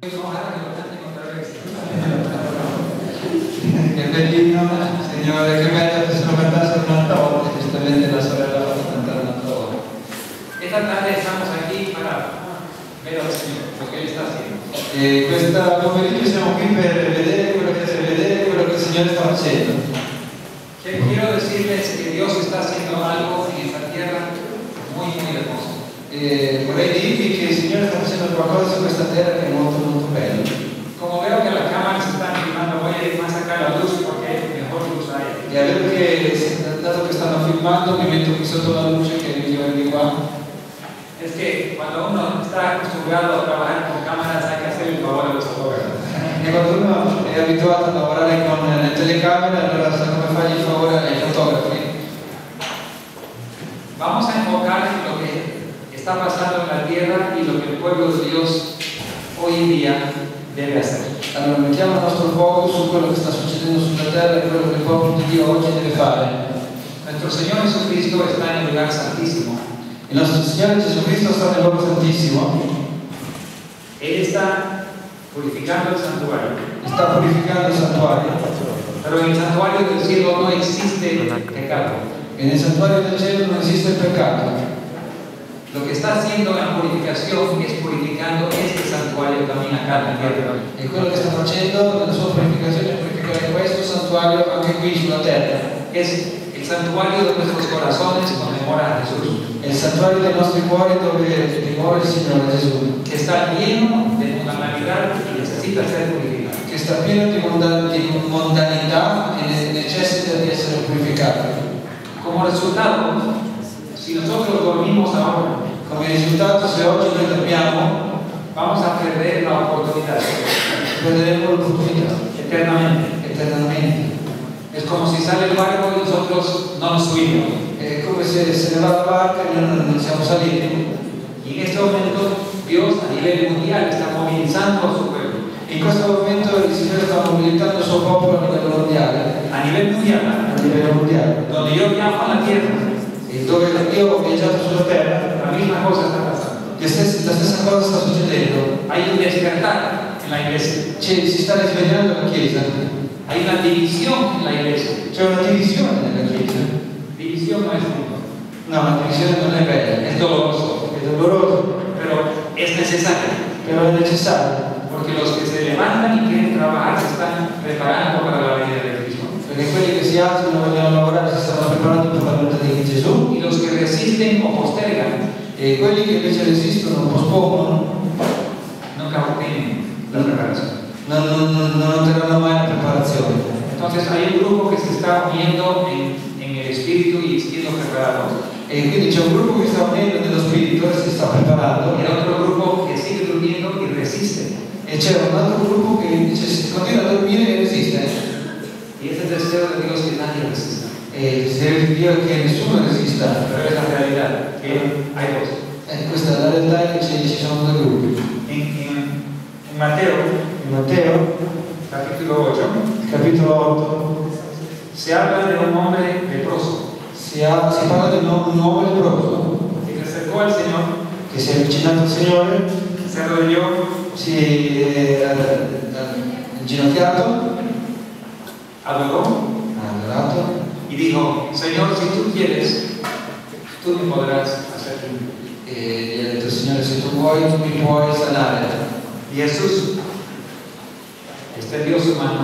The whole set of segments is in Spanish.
ojalá que lo canten otra vez. Che bellino, Signore, che bello che se lo cantasse un'altra volta, giustamente la sorella l'ha fatto cantare un'altra volta. Esta tarde estamos aquí para ver al Señor, lo que Él está haciendo. E questa pomeriggio siamo qui per vedere quello che il Signore sta facendo. Quiero decirles que Dios está haciendo algo en esta tierra muy hermoso. Vorrei dirvi che il Signore sta facendo qualcosa su questa terra che è molto molto bello. Como veo que las cámaras están filmando, voy a ir más acá a la luz porque mejor luz hay. E vedo che, dato che stanno filmando, mi metto qui sotto la luce che mi di qua. Es que cuando uno está acostumbrado a trabajar con cámaras hay que hacer el favor a los fotógrafos. E quando uno è abituato a lavorare con le telecamere, allora sa come fargli il favore ai fotografi. Vamos a enfocar en lo que está pasando en la tierra y lo que el pueblo de Dios hoy en día debe hacer. Allora mettiamo il nostro focus su quello che sta succedendo sulla terra e quello che il popolo di Dio oggi deve fare. Nuestro Señor Jesucristo está en el lugar santísimo. Il nostro Signore Gesù Cristo sta nel luogo santissimo. Él está purificando el santuario. Sta purificando il santuario. Pero en el santuario del cielo no existe pecado. E nel santuario del cielo non esiste il peccato. Lo que está haciendo la purificación es purificando este santuario también acá en la tierra. E quello che sta facendo nella sua purificazione è purificare questo santuario anche qui sulla terra. Es el santuario de nuestros corazones conmemora a Jesús. È il santuario dei nostri cuori dove dimora il Signore Gesù. Que está lleno de mundanalidad y necesita ser purificado. Che sta pieno di mondanità e necessita di essere purificato. Como resultado, si nosotros dormimos ahora, Come risultato, se oggi noi dormiamo, vamos a perder la oportunidad perderemo l'opportunità eternamente. Es como si sale el barco y nosotros no nos subimos. È come se ne va la barca e noi non siamo saliti. Y en este momento Dios a nivel mundial está movilizando a su pueblo. In questo momento il Signore sta mobilitando il suo popolo a livello mondiale. A nivel mundial, donde yo viajo a la tierra, E dove io ho viaggiato sulla terra, la misma cosa está pasando. la stessa cosa sta succedendo. Hay un despertar en la iglesia. Si sta risvegliando la Chiesa. Hay una división en la iglesia. C'è una divisione nella Chiesa. División no es bueno. No, la divisione non è bella, Es doloroso, è doloroso, pero es necesario. però è necessario. Porque los que se levantan y quieren trabajar se están preparando para la venida de Cristo. Perché quelli che si alzano e vogliono lavorare si stanno preparando per la venuta di Gesù. Y los que resisten o postergan, E quelli che invece resistono, pospongono, nunca obtienen la preparación. non otterranno mai la preparazione. Entonces hay un grupo que se está uniendo en el espíritu y siendo preparado. E quindi c'è un gruppo che sta unendo nello spirito e si sta preparando. Y hay otro grupo que sigue durmiendo y resiste. E c'è un altro gruppo che invece si continua a dormire e resiste. Y es el deseo de Dios que nadie resista. E il desiderio di Dio è che nessuno resista. Pero es la realidad, que hay dos. E questa è la realtà, che ci sono due gruppi. En Mateo, In Matteo, capítulo 8, capitolo 8, se habla de un hombre leproso si parla di un uomo leproso que se acercó al Señor, che si è avvicinato al Signore, se arrodilló, si è inginocchiato, adoró ha adorato y dijo: Señor, si tú quieres, tú me podrás hacer limpio. e gli ha detto: Signore, se tu vuoi, tu mi puoi sanare. Y Jesús extendió su mano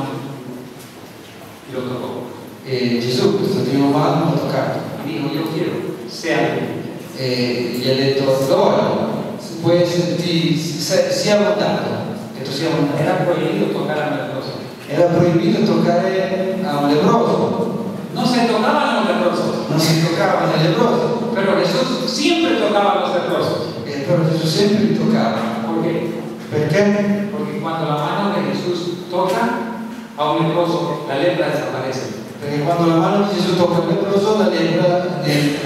y lo tocó. E Gesù, questo primo mano, l'ha toccato Y dijo: yo quiero, sea limpio. e gli ha detto: lo voglio, puoi esserti, sia abbondato, che tu sia abbondato. Era prohibido tocar a un leproso. Era proibito toccare a un leproso, No se tocaban los leprosos, non si toccava ai leprosi, pero Jesús siempre tocaba a los leprosos. però Gesù sempre li toccava. ¿Por qué? Perché? Porque cuando la mano de Jesús toca a un leproso, la lepra desaparece. Perché quando la mano di Gesù tocca il leproso, la lepra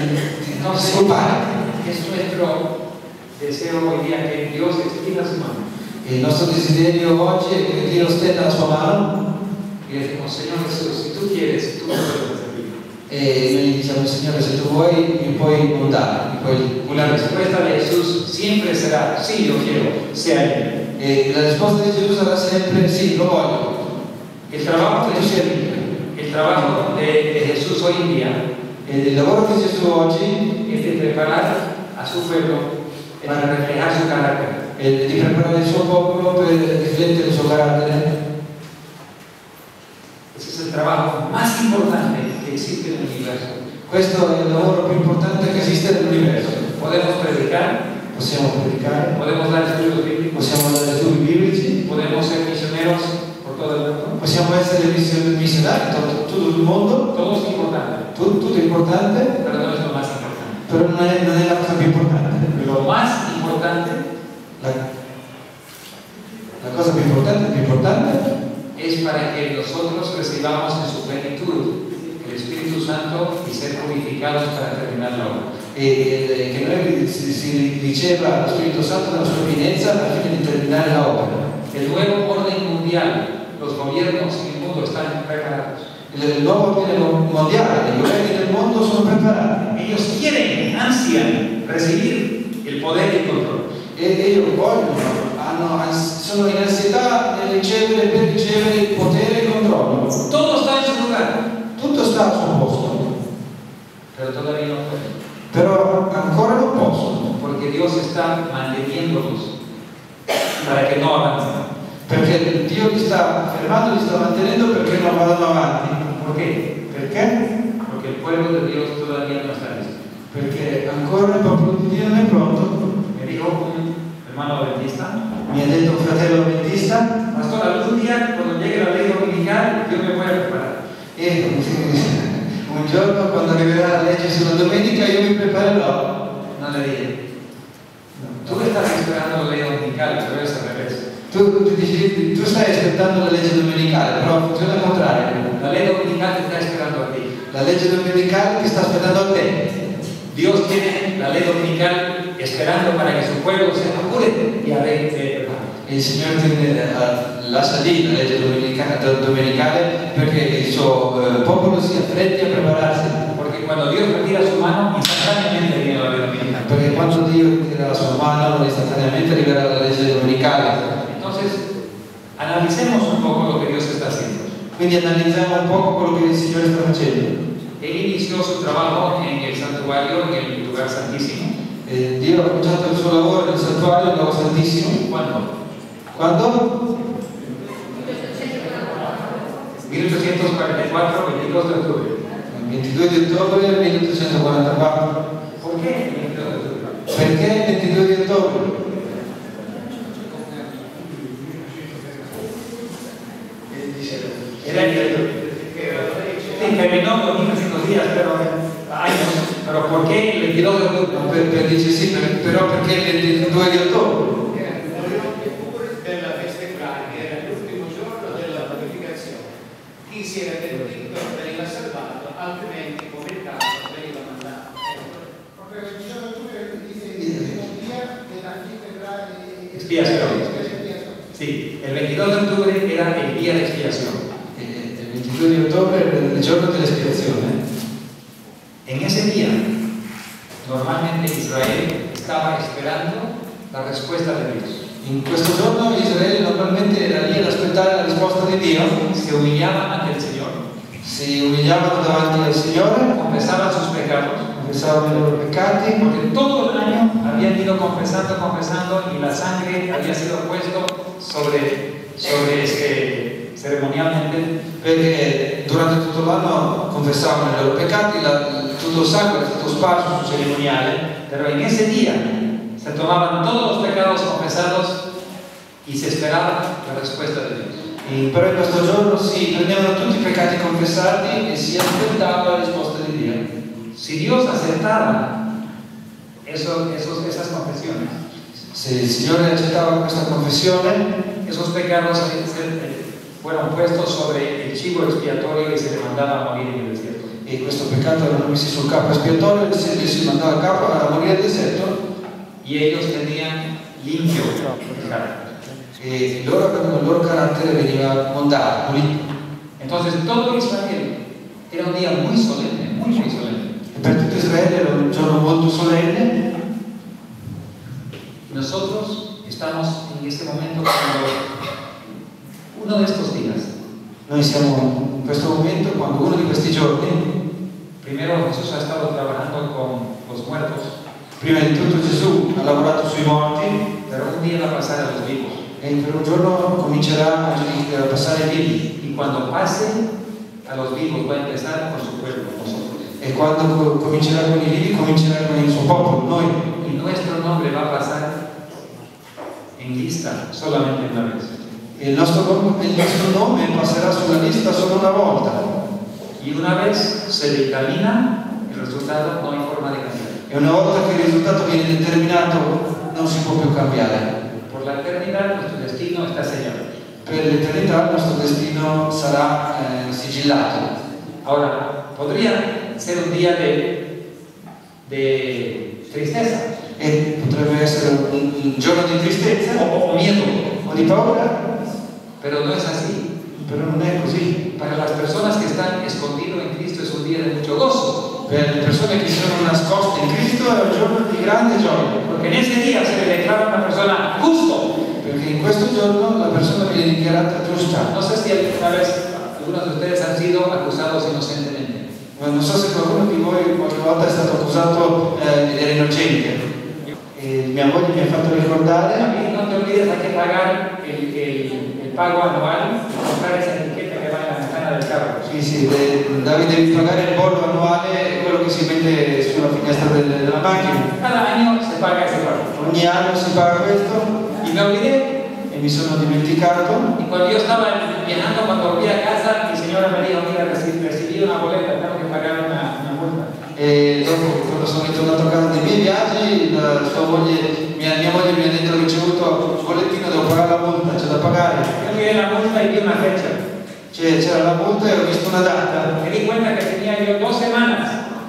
scompare. Es nuestro deseo hoy día que Dios extienda su mano. E il nostro desiderio oggi è che Dio stenda la sua mano Y decimos: Señor Jesús, si tú quieres, tú me puedes hacer limpio. e noi diciamo: Signore, se tu vuoi, mi puoi inondare, mi puoi. Y la respuesta de Jesús siempre será: sí, yo quiero, sea limpio. E la risposta di Gesù sarà sempre sì, lo voglio. El trabajo de Jesús hoy en día Il lavoro di Gesù oggi es de preparar a su pueblo para reflejar su carácter. è di preparare il suo popolo per riflettere il suo carattere. Ese es el trabajo más importante que existe en el universo. Questo è il lavoro più importante che esiste nell'universo. Podemos predicar, Possiamo predicare, podemos dar estudios bíblicos, possiamo dare studi biblici, podemos ser misioneros por todo el mundo. possiamo essere missionari in tutto il mondo, Todo es importante, tutto è importante, pero no es lo más importante. però non è la cosa più importante. Lo más importante La cosa più importante es para que nosotros recibamos en su plenitud el Espíritu Santo y ser purificados para terminar la obra. è che noi si riceva lo Spirito Santo nella sua pienezza al fine di terminare la opera. El nuevo orden mundial, los gobiernos y el mundo están preparados. Il nuovo ordine mondiale, i governi del mondo sono preparati Ellos quieren, ansian recibir el poder y el control. e vogliono, sono in ansietà per ricevere il potere e il controllo. Todo está en su lugar, Tutto sta al suo posto, pero todavía no pueden, però ancora non possono, porque Dios está manteniéndolos para que no avancen. perché Dio li sta fermando, li sta mantenendo perché non vadano avanti. ¿Por qué? Perché? Porque el pueblo de Dios todavía no está listo. Perché ancora il popolo di Dio non è pronto. Me dijo un hermano adventista: Mi ha detto un fratello adventista, pastor, algún día cuando llegue la ley dominical yo me voy a preparar. e un giorno quando arriverà la legge sulla domenica io mi preparerò. No le dije, tú estás esperando la ley dominical, pero es al revés. Tu stai aspettando la legge domenicale, però funziona al contrario. La ley dominical te está esperando a ti. La legge domenicale ti sta aspettando a te. Dios tiene la ley dominical esperando para que su pueblo se apure y arregle. Il Signore lascia lì la legge domenicale perché il suo popolo si affretti a prepararsi. Porque cuando Dios retira su mano, instantáneamente viene la ley dominical. Perché quando Dio ritira la sua mano, istantaneamente arriverà la legge domenicale. Entonces, analicemos un poco lo que Dios está haciendo. Quindi analizziamo un po' quello che il Signore sta facendo. Él inició su trabajo en el santuario, en el lugar santísimo. Dio ha cominciato il suo lavoro nel santuario, nel luogo santissimo. ¿Cuándo? Quando? 1844, 22 de octubre. Il 22 di ottobre 1844. ¿Por qué el 22 de octubre? Perché il 22 di ottobre? Era sí, terminó 2500 días, pero años. Pero ¿por qué el 22 de octubre? Dice sì, però perché il 22 di ottobre? Della festeggiare, era l'ultimo giorno della purificazione. Chi si era pentito veniva salvato, altrimenti come il caso veniva mandato. Expiación. Sí, el 22 de octubre era el día de expiación. Il 22 di ottobre era il giorno dell'espiazione. En ese día, normalmente Israel estaba esperando la respuesta de Dios. In questo giorno Israele normalmente era lì ad aspettare la risposta di Dio, Se humillaban ante el Señor, si umiliavano davanti al Signore, confesaban sus pecados, confessavano i loro peccati, porque todo el año habían ido confesando y la sangre había sido puesto sobre ceremonialmente. perché durante tutto l'anno confessavano i loro peccati, tutto il sangue era stato sparso sul cerimoniale, Pero en ese día se tomaban todos los pecados confesados y se esperaba la respuesta de Dios. però in questo giorno si prendevano tutti i peccati confessati e si aspettava la risposta di Dio. Si Dios aceptaba esas confesiones, Se il Signore accettava questa confessione, esos pecados fueron puestos sobre el chivo expiatorio y se le mandaba a morir en el desierto. e questo peccato erano messi sul capo espiatorio e si mandava a capo a morire al deserto, Y ellos tenían limpio el carácter. e loro avevano il loro carattere veniva mondato, pulito. Entonces todo Israel era un día muy solemne, muy solemne. E per tutto Israele era un giorno molto solenne. Nosotros Estamos en este momento cuando uno de estos días. Noi siamo in questo momento quando uno di questi giorni, Primero Jesús ha estado trabajando con los muertos, prima di tutto Gesù ha lavorato sui morti pero un día va a pasar a los vivos. e per un giorno comincerà a passare ai vivi. Y cuando pase a los vivos va a empezar con su pueblo, nosotros. E quando comincerà con i vivi, comincerà con il suo popolo, noi. Y nuestro nombre va a pasar en lista solamente una vez. Il nostro nome passerà sulla lista solo una volta. Y una vez se dictamina el resultado, no hay forma de cambiar. E una volta che il risultato viene determinato, non si può più cambiare. Por la eternidad nuestro destino está sellado. Per l'eternità il nostro destino sarà sigillato. Ahora, podría ser un día de tristeza E potrebbe essere un giorno di tristezza o miedo, o di paura, pero no es así. però non è così. Para las personas que están escondidos en Cristo es un día de mucho gozo, Per le persone che sono nascoste in Cristo è un giorno di grande gioia, porque en ese día se le declara una persona justo. perché in questo giorno la persona viene dichiarata giusta. No sé si alguna vez algunos de ustedes han sido acusados inocentemente. Non so se qualcuno di voi qualche volta è stato accusato di essere innocente. E mia moglie mi ha fatto ricordare, También no te olvides, hay que pagar el pago anual, comprar esa etiqueta que va en la ventana del carro. sì, Davide, devi pagare il bollo annuale, quello che si mette sulla finestra della macchina. Cada año se paga ese pago. Ogni anno si paga questo Y me olvidé. e mi sono dimenticato. Y cuando yo estaba viajando, cuando volví a casa, mi señora me dijo, mira, recibí una boleta, tengo que pagar una multa. E dopo, quando sono ritornato a casa dei miei viaggi, mia moglie mi ha detto: ho ricevuto un bollettino, devo pagare la multa, c'è da pagare. Yo miré la multa y vi una fecha. C'era la multa e ho visto una data. Me di cuenta que tenía yo 2 semanas.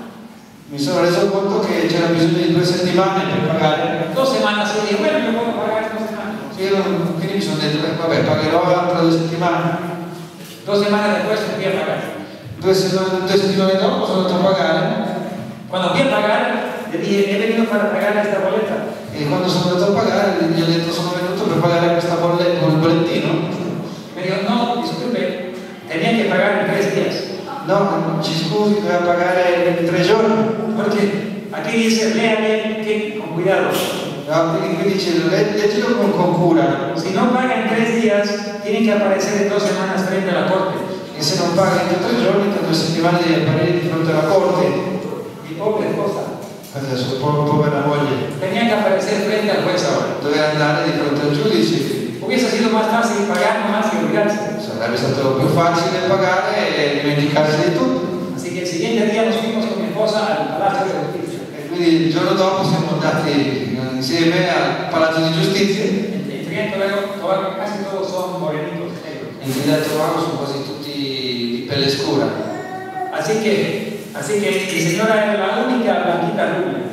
Mi sono reso conto che c'era bisogno di 2 settimane per pagare. 2 semanas y dije, bueno, yo puedo pagar 2 semanas. Quindi mi sono detto: vabbè, pagherò altre 2 settimane. 2 semanas después fui a pagar. 2 settimane dopo sono andato a pagare. Cuando fui a pagar, le dije, he venido para pagar esta boleta. E quando sono andato a pagare gli ho detto: sono venuto per pagare questa bollettino. Me dijo, no, disculpe, tenía que pagar en 3 días. No, ci scusi, doveva pagare in 3 giorni. Porque aquí dice, léale que con cuidado. No, quindi dice: leggilo con cura. Si no paga en 3 días, tiene que aparecer en 2 semanas frente a la corte. E se non paga in 3 giorni, tra 2 settimane devi apparire di fronte alla corte. Mi pobre esposa Adesso, povera moglie, tenía que aparecer frente al juez ahora. doveva andare di fronte al giudice. Hubiese sido más fácil pagar nomás que olvidarse. Sarebbe stato più facile pagare e dimenticarsi di tutto. Así que el siguiente día nos fuimos con mi esposa al Palacio de Justicia. E quindi il giorno dopo siamo andati insieme al Palazzo di Giustizia. En Trinidad y Tobago casi todos son morenitos negros. In Trinidad e Tobago sono quasi tutti di pelle scura. Así que mi señora era la única blanquita rubia.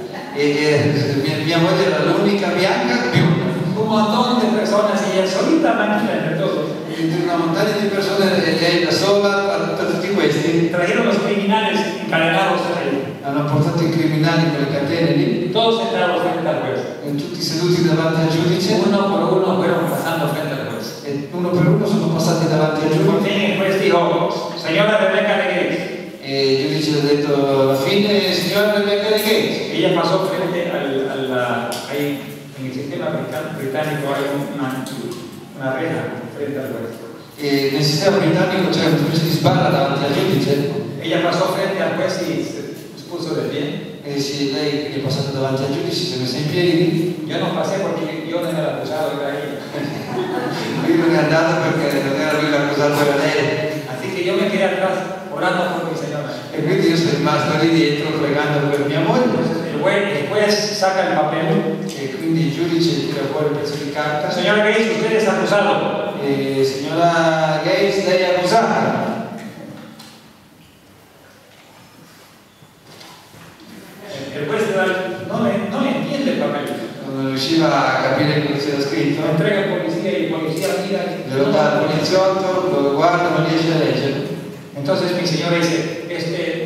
E mia moglie era l'unica bianca più Un montón de personas y ella solita blanquita entre todos. una montagna di persone, e lei da sola tra tutti questi. Trajeron los criminales encadenados ahí. Hanno portato i criminali con le catene lì, Todos sentados frente al juez. e tutti seduti davanti al giudice, Uno por uno fueron pasando frente al juez. e uno per uno sono passati davanti al Por giudice. fin el juez dijo, señora Rebeca de Gates. E il giudice ha detto: alla fine, signora Rebecca de Gates. Ella pasó frente ahí en el sistema británico hay una reja frente al juez. E nel sistema britannico c'è un giudice di sbarra davanti al giudice, Ella pasó frente al juez y se puso de pie. e lei è passata davanti al giudice, si è messa in piedi. Yo no pasé porque yo no era el acusado, era ella. Lui non è andato perché non era lui l'accusato, era lei. Así que yo me quedé atrás orando por mi señora. E quindi io sono rimasto lì dietro pregando per mia moglie. El juez saca el papel. E quindi il giudice tira fuori il pezzo di carta. Señora Gates, usted es acusado. E signora Gates, lei è accusata. El juez no le entiende el papel. Non riusciva a capire cosa c'era scritto. Lo entrega al policía y el policía mira. Lo dà al poliziotto, lo guarda, non riesce a leggere. Entonces mi señora dice,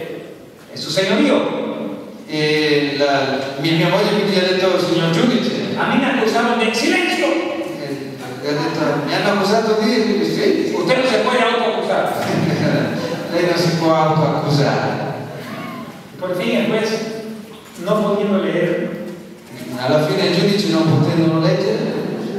es su señorío. E mia moglie quindi ha detto: signor giudice, a mí me acusaron de silencio. E ha detto, mi hanno accusato di sì. Usted no se puede autoacusar. Lei non si può autoaccusare. Por fin el juez, no pudiendo leer, Alla fine il giudice, non potendo leggere,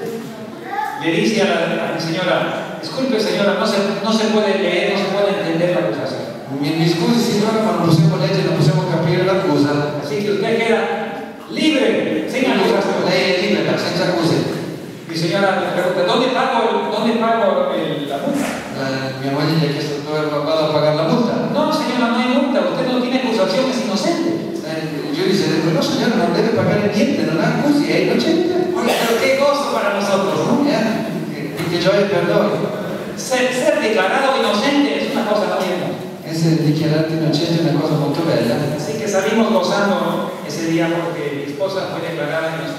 le dice a la señora, disculpe señora, no se puede leer, no se puede entender la acusación. mi scusi signora, ma non possiamo leggere, non possiamo capire l'accusa. Así que usted queda libre, sin acusación. Lei è libera, senza accuse. Mi señora me pregunta, ¿dónde pago la multa? Mia moglie gli ha chiesto dove vado a pagare la multa. No señora, no hay multa, usted no tiene acusación, es inocente. Il giudice ha detto, no signora, non deve pagare niente, non ha accusi, è innocente. Oye, pero qué gozo para nosotros, ¿no? Che gioia per noi. Ser declarado inocente es una cosa muy hermosa. Essere dichiarati innocenti è una cosa molto bella. Así que salimos gozando ese día porque mi esposa fue declarada inocente.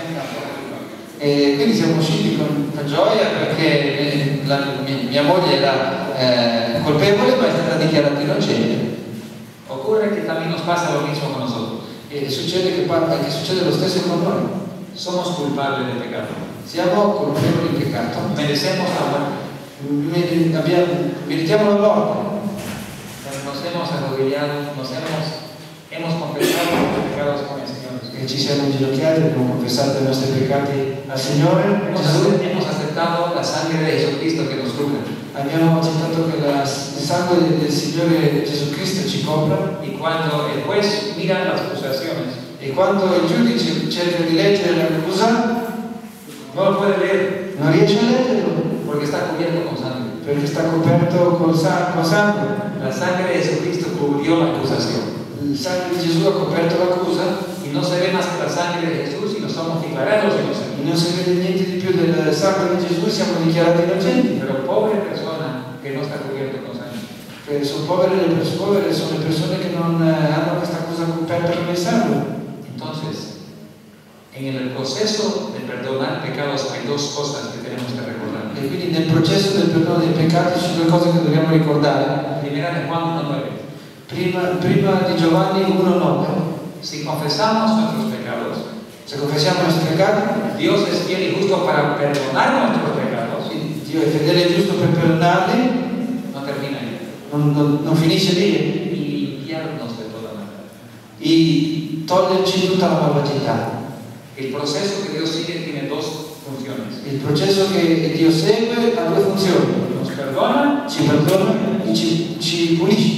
E quindi siamo usciti con gioia perché mia moglie era colpevole ma è stata dichiarata innocente. Ocurre que también nos pasa lo mismo con nosotros. E succede che succede lo stesso con noi. Somos culpables del pecado. Siamo colpevoli di peccato. Merecemos la muerte. Meritiamo la morte. Nos hemos arrodillado, hemos confesado nuestros pecados con el Señor. E ci siamo inginocchiati, abbiamo confessato i nostri peccati al Signore. Hemos aceptado la sangre de Jesucristo que nos cubra. Abbiamo accettato che il sangue del Signore Gesù Cristo ci copra. Y cuando el juez mira las acusaciones, E quando il giudice cerca di leggere l'accusa, no lo puede leer non riesce a leggerlo porque está cubierto con sangre. perché sta coperto con sangue. La sangre de Jesucristo cubrió la acusación. Il sangue di Gesù ha coperto l'accusa Y no se ve más que la sangre de Jesús y nos somos declarados inocentes. e non si vede niente di più del sangue di Gesù, siamo dichiarati innocenti. Pero pobre persona que no está cubierto con sangre. Sono povere sono le persone che non hanno questa accusa coperta con il sangue. Entonces, en el proceso de perdonar pecados hay dos cosas que tenemos que recordar. E quindi nel processo del perdono dei peccati ci sono due cose che dobbiamo ricordare. Primera de Juan 1:9. Prima di Giovanni 1,9. Si confesamos nuestros pecados, Se confessiamo i nostri peccati, Dios es fiel y justo para perdonar nuestros pecados. Dio è fedele e giusto per perdonarli, No termina ahí. non finisce lì. Y limpiarnos de toda maldad. E toglierci tutta la malvagità. El proceso que Dios sigue tiene dos funciones. Il processo che Dio segue ha due funzioni: Nos perdona. ci perdona e ci pulisce.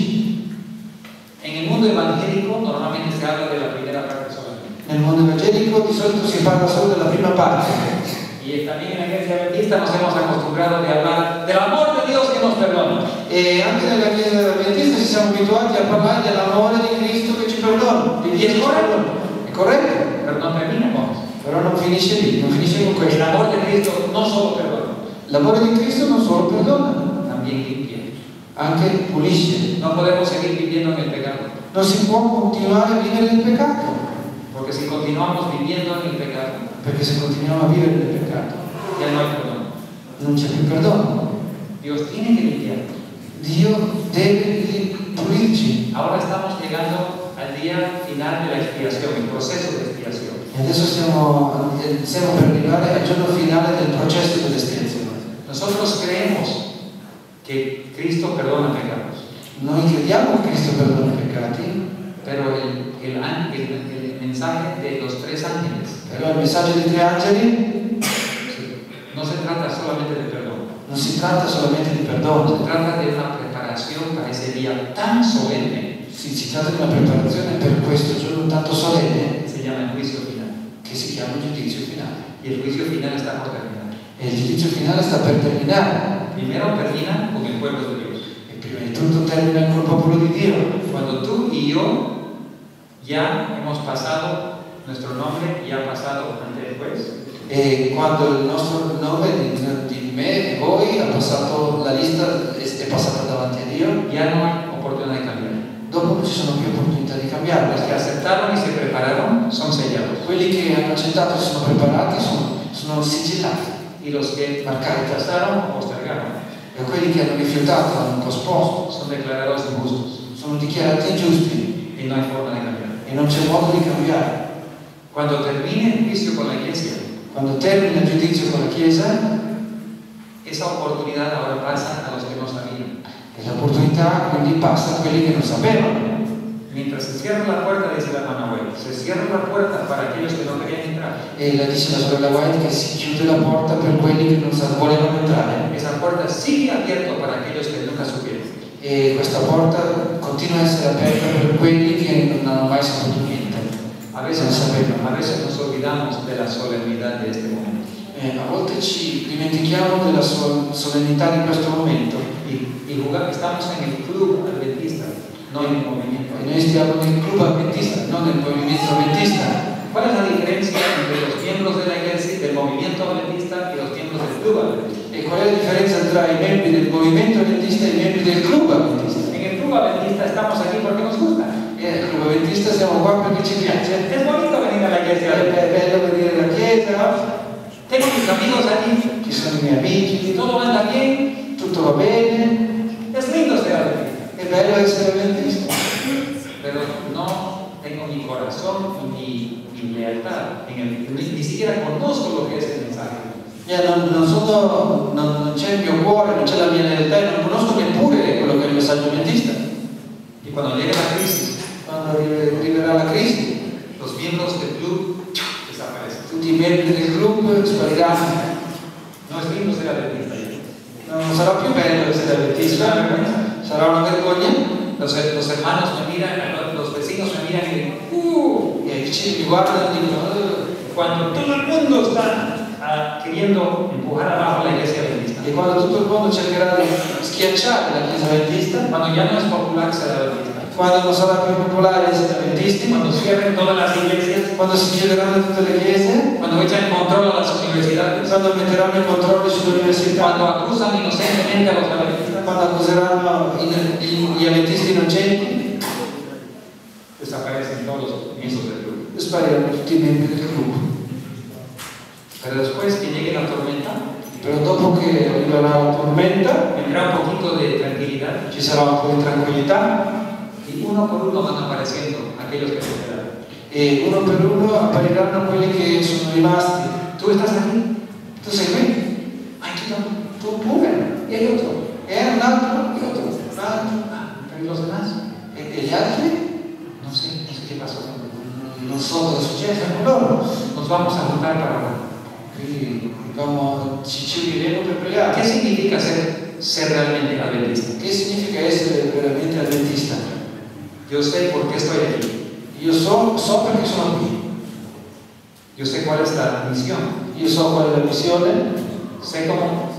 En el mundo evangélico normalmente se habla de la primera parte solamente. Nel mondo evangelico di solito si parla solo della prima parte. Y también en la iglesia adventista nos hemos acostumbrado de hablar del amor de Dios que nos perdona. E anche nella Chiesa adventista ci siamo abituati a parlare dell'amore di Cristo che ci perdona. Y es correcto, È corretto, pero no termina con eso. però non finisce lì, non finisce con El questo. amor de Cristo no solo perdona, L'amore di Cristo non solo perdona, también limpia. anche pulisce. No podemos seguir viviendo en el pecado, Non si può continuare a vivere nel peccato, porque si continuamos viviendo en el pecado, perché se continuiamo a vivere nel peccato ya no hay perdón. non c'è più perdono. Dios tiene que limpiarnos. Dio deve pulirci. Ahora estamos llegando al día final de la expiación, el proceso de expiación. E adesso stiamo per arrivare al giorno finale del processo dell'espiazione. Nosotros creemos que Cristo perdona pecados, Noi crediamo che Cristo perdona i peccati, pero el mensaje de los tres ángeles però il messaggio dei tre angeli no se trata solamente de perdón, non si tratta solamente di perdono, se trata de una preparación para ese día tan solemne si tratta di una preparazione per questo giorno tanto solenne que se llama el juicio final. che si chiama giudizio finale. Y el juicio final está por terminar. E il giudizio finale sta per terminare. Primero termina con el pueblo de Dios. E prima di tutto termina col popolo di Dio. Cuando tú y yo ya hemos pasado, nuestro nombre ya ha pasado ante el juez, E quando il nostro nome di me e voi ha passato la lista, è passata davanti a Dio, ya no hay oportunidad de cambiar. dopo non ci sono più opportunità di Los cambiarlo. que aceptaron y se prepararon son sellados. Quelli che hanno accettato e sono preparati sono sigillati. Y los que Marcati. rechazaron o postergaron E quelli che hanno rifiutato, hanno posposto, son declarados injustos sono dichiarati ingiusti y no hay forma de cambiar. e non c'è modo di cambiare. Cuando termine el juicio con la iglesia, Quando termina il giudizio con la Chiesa, esa oportunidad ahora pasa a los que no sabían. e l'opportunità quindi passa a quelli che non sapevano. Mientras se cierra la puerta, dice la hermana White, se cierra la puerta para aquellos que no querían entrar. E la dice la sorella White che si chiude la porta per quelli che non volevano entrare. Esa puerta sigue abierta para aquellos que nunca supieron. E questa porta continua a essere aperta per quelli che non hanno mai saputo niente. A veces nos olvidamos de la solemnidad de este momento. A volte ci dimentichiamo della solennità di questo momento. Estamos en el club adventista, no en el movimiento. E noi stiamo nel club adventista, non nel movimento adventista. ¿Cuál es la diferencia entre los miembros de la iglesia, del movimiento adventista y los miembros del club adventista? E qual è la differenza tra i membri del movimento adventista e i membri del club adventista? En el club adventista estamos aquí porque nos gusta. E nel club adventista siamo qua perché ci piace. Es bonito venir a la iglesia. È bello venire alla chiesa, Tengo mis amigos aquí, ci sono i miei amici, todo anda bien, tutto va bene, es lindo ser adventista. è bello essere adventista. Pero no tengo mi corazón y mi lealtad, ni siquiera conozco lo que es el mensaje. Non c'è il mio cuore, non c'è la mia lealtà e non conosco neppure quello che è il messaggio adventista. Y cuando llegue la crisis, Quando arriverà la crisi, los miembros del club desaparecen. tutti i membri del club spariranno. No es lindo ser adventista. Non sarà più bello essere adventista, sarà una vergogna. Los hermanos me miran, los vecinos me miran y dicen, E i vicini mi guardano e dicono, cuando todo el mundo está queriendo empujar abajo la iglesia adventista. e quando tutto il mondo cercherà di schiacciare la chiesa adventista, Cuando ya no es popular ser adventista. quando non sarà più popolare essere adventisti, Cuando cierren todas las iglesias. quando si chiuderanno tutte le chiese, Cuando echan control a las universidades. quando metteranno i controlli sulle università, Cuando acusan inocentemente a los adventistas. quando accuseranno gli adventisti innocenti, Desaparecen todos los miembros del club. spariranno tutti i membri del club. Pero después que llegue la tormenta, Però dopo che arriverà la tormenta, vendrá un poquito de tranquilidad ci sarà un po' di tranquillità y uno por uno van apareciendo aquellos que se quedaron. e uno per uno appariranno quelli che sono rimasti. ¿Tú estás aquí? Tu sei qui? Ay, tú también. Tu pure. Y hay otro. E un altro? Y otro. Un altro? Pero ¿y los demás? E gli altri? No sé qué pasó. Non so cosa è successo con loro. Nos vamos a juntar para orar. Quindi ci uniremo per pregare. ¿Qué significa ser realmente adventista? Che significa essere veramente adventista? Yo sé por qué estoy aquí. Io so perché sono qui. Yo sé cuál es la misión. Io so qual è la missione. Sé cómo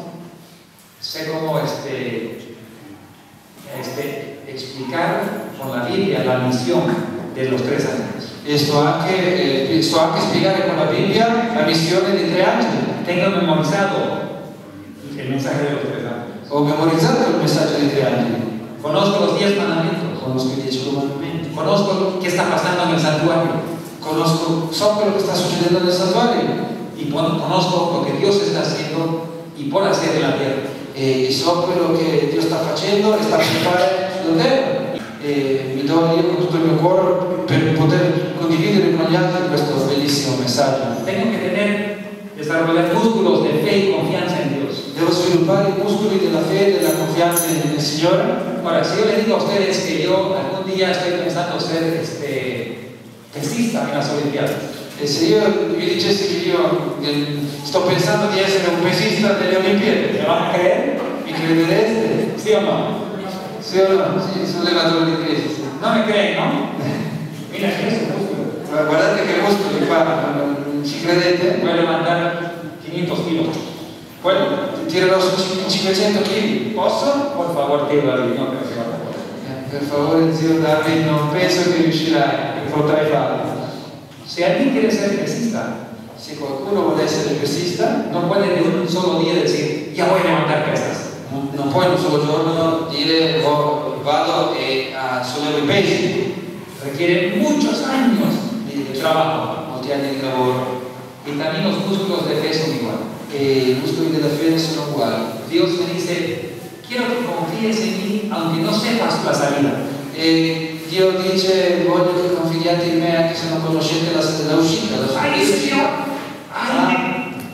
explicar con la Biblia la misión de los 3 ángeles. E so anche spiegare con la Bibbia la missione dei 3 angeli. Tengo memorizado el mensaje de los 3 ángeles. Ho memorizzato il messaggio dei 3 angeli. Conozco los 10 mandamientos. Conosco i 10 comandamenti. Conozco qué está pasando en el santuario. So quello che sta succedendo nel santuario. Y conozco lo que Dios está haciendo y por hacer en la tierra. E so quello che Dio sta facendo e sta per fare sulla terra. E mi do io con tutto il mio cuore per poter condividere con gli altri questo bellissimo messaggio. Tengo que desarrollar músculos de fe y confianza en Dios. Devo sviluppare i muscoli della fede e della confianza nel Signore. Ahora, si yo les digo a ustedes que yo algún día estoy pensando ser pesista en las Olimpiadas, E se io vi dicessi che io sto pensando di essere un pesista delle Olimpiadi, ¿me van a creer? mi credereste? ¿Sí o no? Sì o no? Sì, sono levatore di pesi. Sì. No me creen, ¿no? Mira, es un músculo. Guardate che muscoli qua, non ci credete? Voy a levantar 500 kilos. ¿Puedo? Tirerò su 500 kg. ¿Posso? Por favor, tío David, no creo que vada a poder. Per favore, zio David, non penso che riuscirai, che potrai farlo. Si alguien quiere ser pesista, Se qualcuno vuole essere pesista, no puede de un solo día decir, ya voy a levantar pesas. non puoi in un solo giorno dire vado e sollevo i pesi. Requiere muchos años de trabajo. Molti anni di lavoro. Y también los músculos de fe son igual. E i muscoli della fede sono uguali. Dios me dice, quiero que confíes en mí, aunque no sepas la salida. E Dio dice voglio che confidiate in me anche se non conoscete la uscita, la Ay, sorpresa. Señor, ay,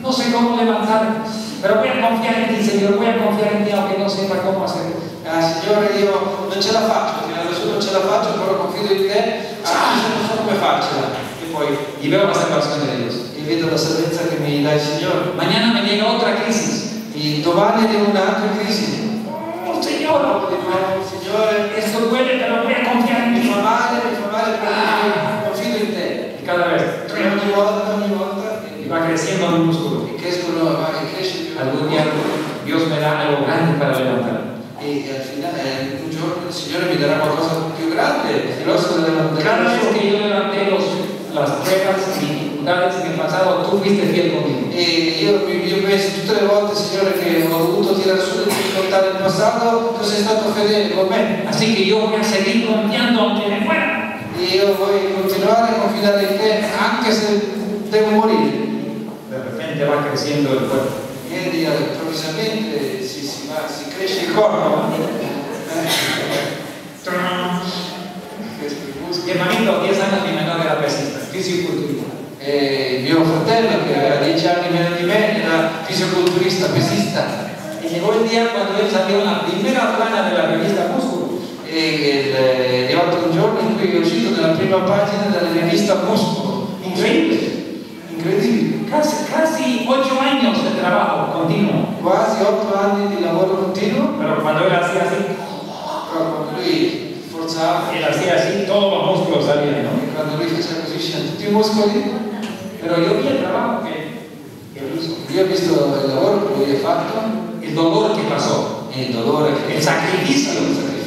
no sé cómo levantarme, pero voy a confiar en ti, Señor, voy a confiar en ti aunque no sepa cómo hacerlo. Signore, io non ce la faccio, fino adesso non ce la faccio, però confido in te, anche se non so come farcela. E poi Y veo la salvación de Dios. e vedo la salvezza che mi dà il Signore. Mañana me llega otra crisis. E domani è un'altra crisi. Oh, Señor, Di nuovo, Signore, esto duele, pero voy a confiar en mi ti. fa male, però confido in te. Y cada vez, E ogni volta y va creciendo mi músculo. che crescono, che cresce più. Algún día Dios me da algo grande para levantar. E al finale, un giorno il Signore mi darà qualcosa più grande, grosso della Cada vez que yo levanté las pruebas y dificultades en el pasado, tú fuiste fiel conmigo. E io penso tutte le volte, Signore, che ho dovuto tirare su le difficoltà del passato, tu sei stato fedele con me. Así que yo voy a seguir confiando aunque me muera. E io voglio continuare a confidare in te anche se devo morire. De repente va creciendo el cuerpo. Ieri improvvisamente si cresce il corpo. Mi hermanito, 10 años mi menor, era pesista, fisiculturista. E mio fratello, che aveva 10 anni meno di me, era fisioculturista, pesista. Y llegó el día cuando él salió en la primera plana de la revista Músculo. E è arrivato un giorno in cui è uscito nella prima pagina della rivista Muscolo. Increíble. Incredibile. Casi 8 años de trabajo continuo. Quasi 8 anni di lavoro continuo, Pero cuando él hacía así, però quando lui sforzava, él hacía así, todos los músculos salían, ¿no? e quando lui faceva così scendevano tutti i muscoli. Pero yo vi el trabajo que él hizo, Io ho visto il lavoro che lui ha fatto, el dolor que pasó, e il dolore, el sacrificio,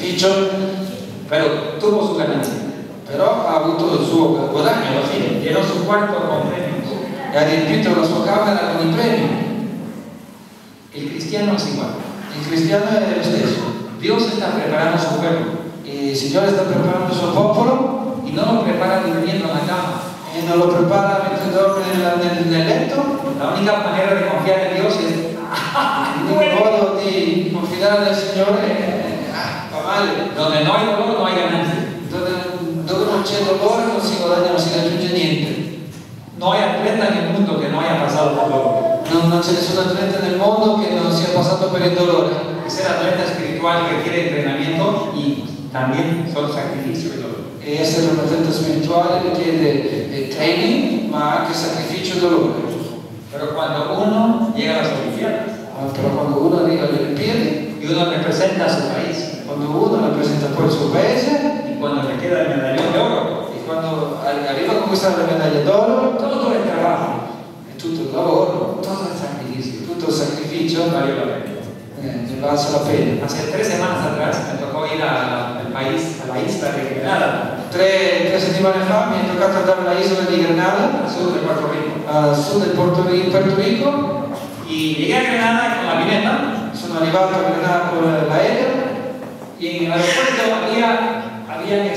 pero tuvo su ganancia. però ha avuto il suo guadagno alla fine. Llenó su cuarto con premios. E ha riempito la sua camera con i premi. El cristiano es igual. Il cristiano è lo stesso. Dios está preparando su pueblo Il Signore sta preparando il suo popolo y no lo prepara durmiendo en la cama. e non lo prepara mentre dorme nel letto. La única manera de confiar en Dios es L'unico modo di confidare nel Signore è fa male. donde no hay dolor, no hay ganancia. Dove non c'è dolore non si guadagna, non si raggiunge niente. No hay atleta en el mundo que no haya pasado por dolor. Non c'è nessun atleta nel mondo che non sia passato per il dolore. Ser atleta espiritual requiere entrenamiento y también son sacrificio y dolor. E essere un atleta spirituale richiede training, ma anche sacrificio e dolore. Pero cuando uno llega a las Olimpiadas Però quando uno arriva alle Olimpiadi, y uno representa a su país quando uno rappresenta poi il suo paese, y cuando le queda el medallón de oro, e quando arriva a conquistare la medaglia d'oro, todo el trabajo, è tutto il lavoro, todo el sacrificio, tutto il sacrificio, valió la pena. ne valsa la pena. Hace 3 semanas atrás me tocó ir al país, a la isla de Grenada, 3 settimane fa mi è toccato andare all'isola di Grenada, al sur de Puerto Rico. a sud del Puerto Rico. Y llegué a Grenada con la avioneta Sono arrivato a Grenada con l'aereo y en el aeropuerto habían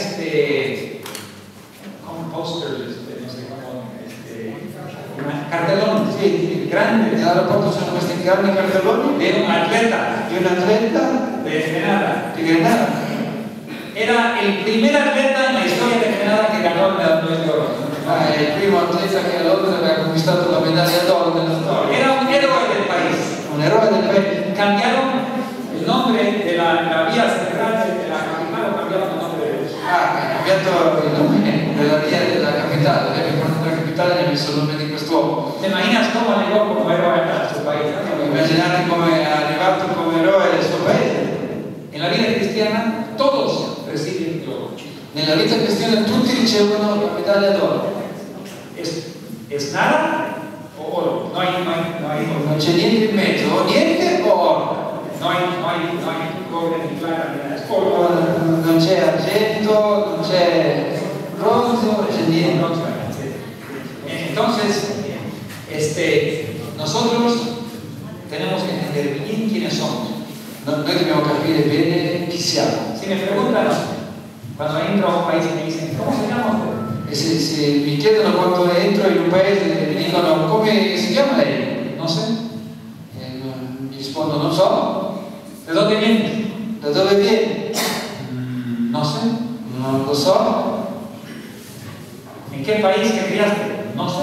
como posters, no sé cómo, cartelones, sí, grandes, all'aeroporto sono questi grandi cartelloni de un atleta di un atleta de Grenada. di Grenada. Era el primer atleta en la historia de Grenada que ganó el medallón de oro. È il primo atleta che a Londra aveva conquistato la medaglia d'oro nella storia. Era un héroe del país. Un eroe del paese. Cambiaron el nombre de la vía central de la capital, cambiaron el nombre de él. Ha cambiato il nome della via della capitale, lei per la capitale gli ha messo il nome di quest'uomo. ¿Te imaginas cómo llegó como héroe a su país? Immaginate come è arrivato come eroe del suo paese. En la vida cristiana todos reciben oro. Nella vita cristiana tutti ricevono la medaglia d'oro. Es nada o oro. No hay Non c'è niente in mezzo, o niente o oro. no hay cobre ni plata ni nada. Es oro. Non c'è argento, non c'è bronzo, non c'è niente. Entonces, nosotros tenemos que entender bien quiénes somos. Noi dobbiamo capire bene chi siamo. Si me preguntan, cuando entro a un país y me dicen, ¿cómo se llama usted? E se mi chiedono quando entro in un paese e mi dicono come si chiama lei? No sé. Gli rispondo non so. ¿De dónde viene? Da dove vieni? No sé. Non lo so. ¿En qué país te criaste? No sé. In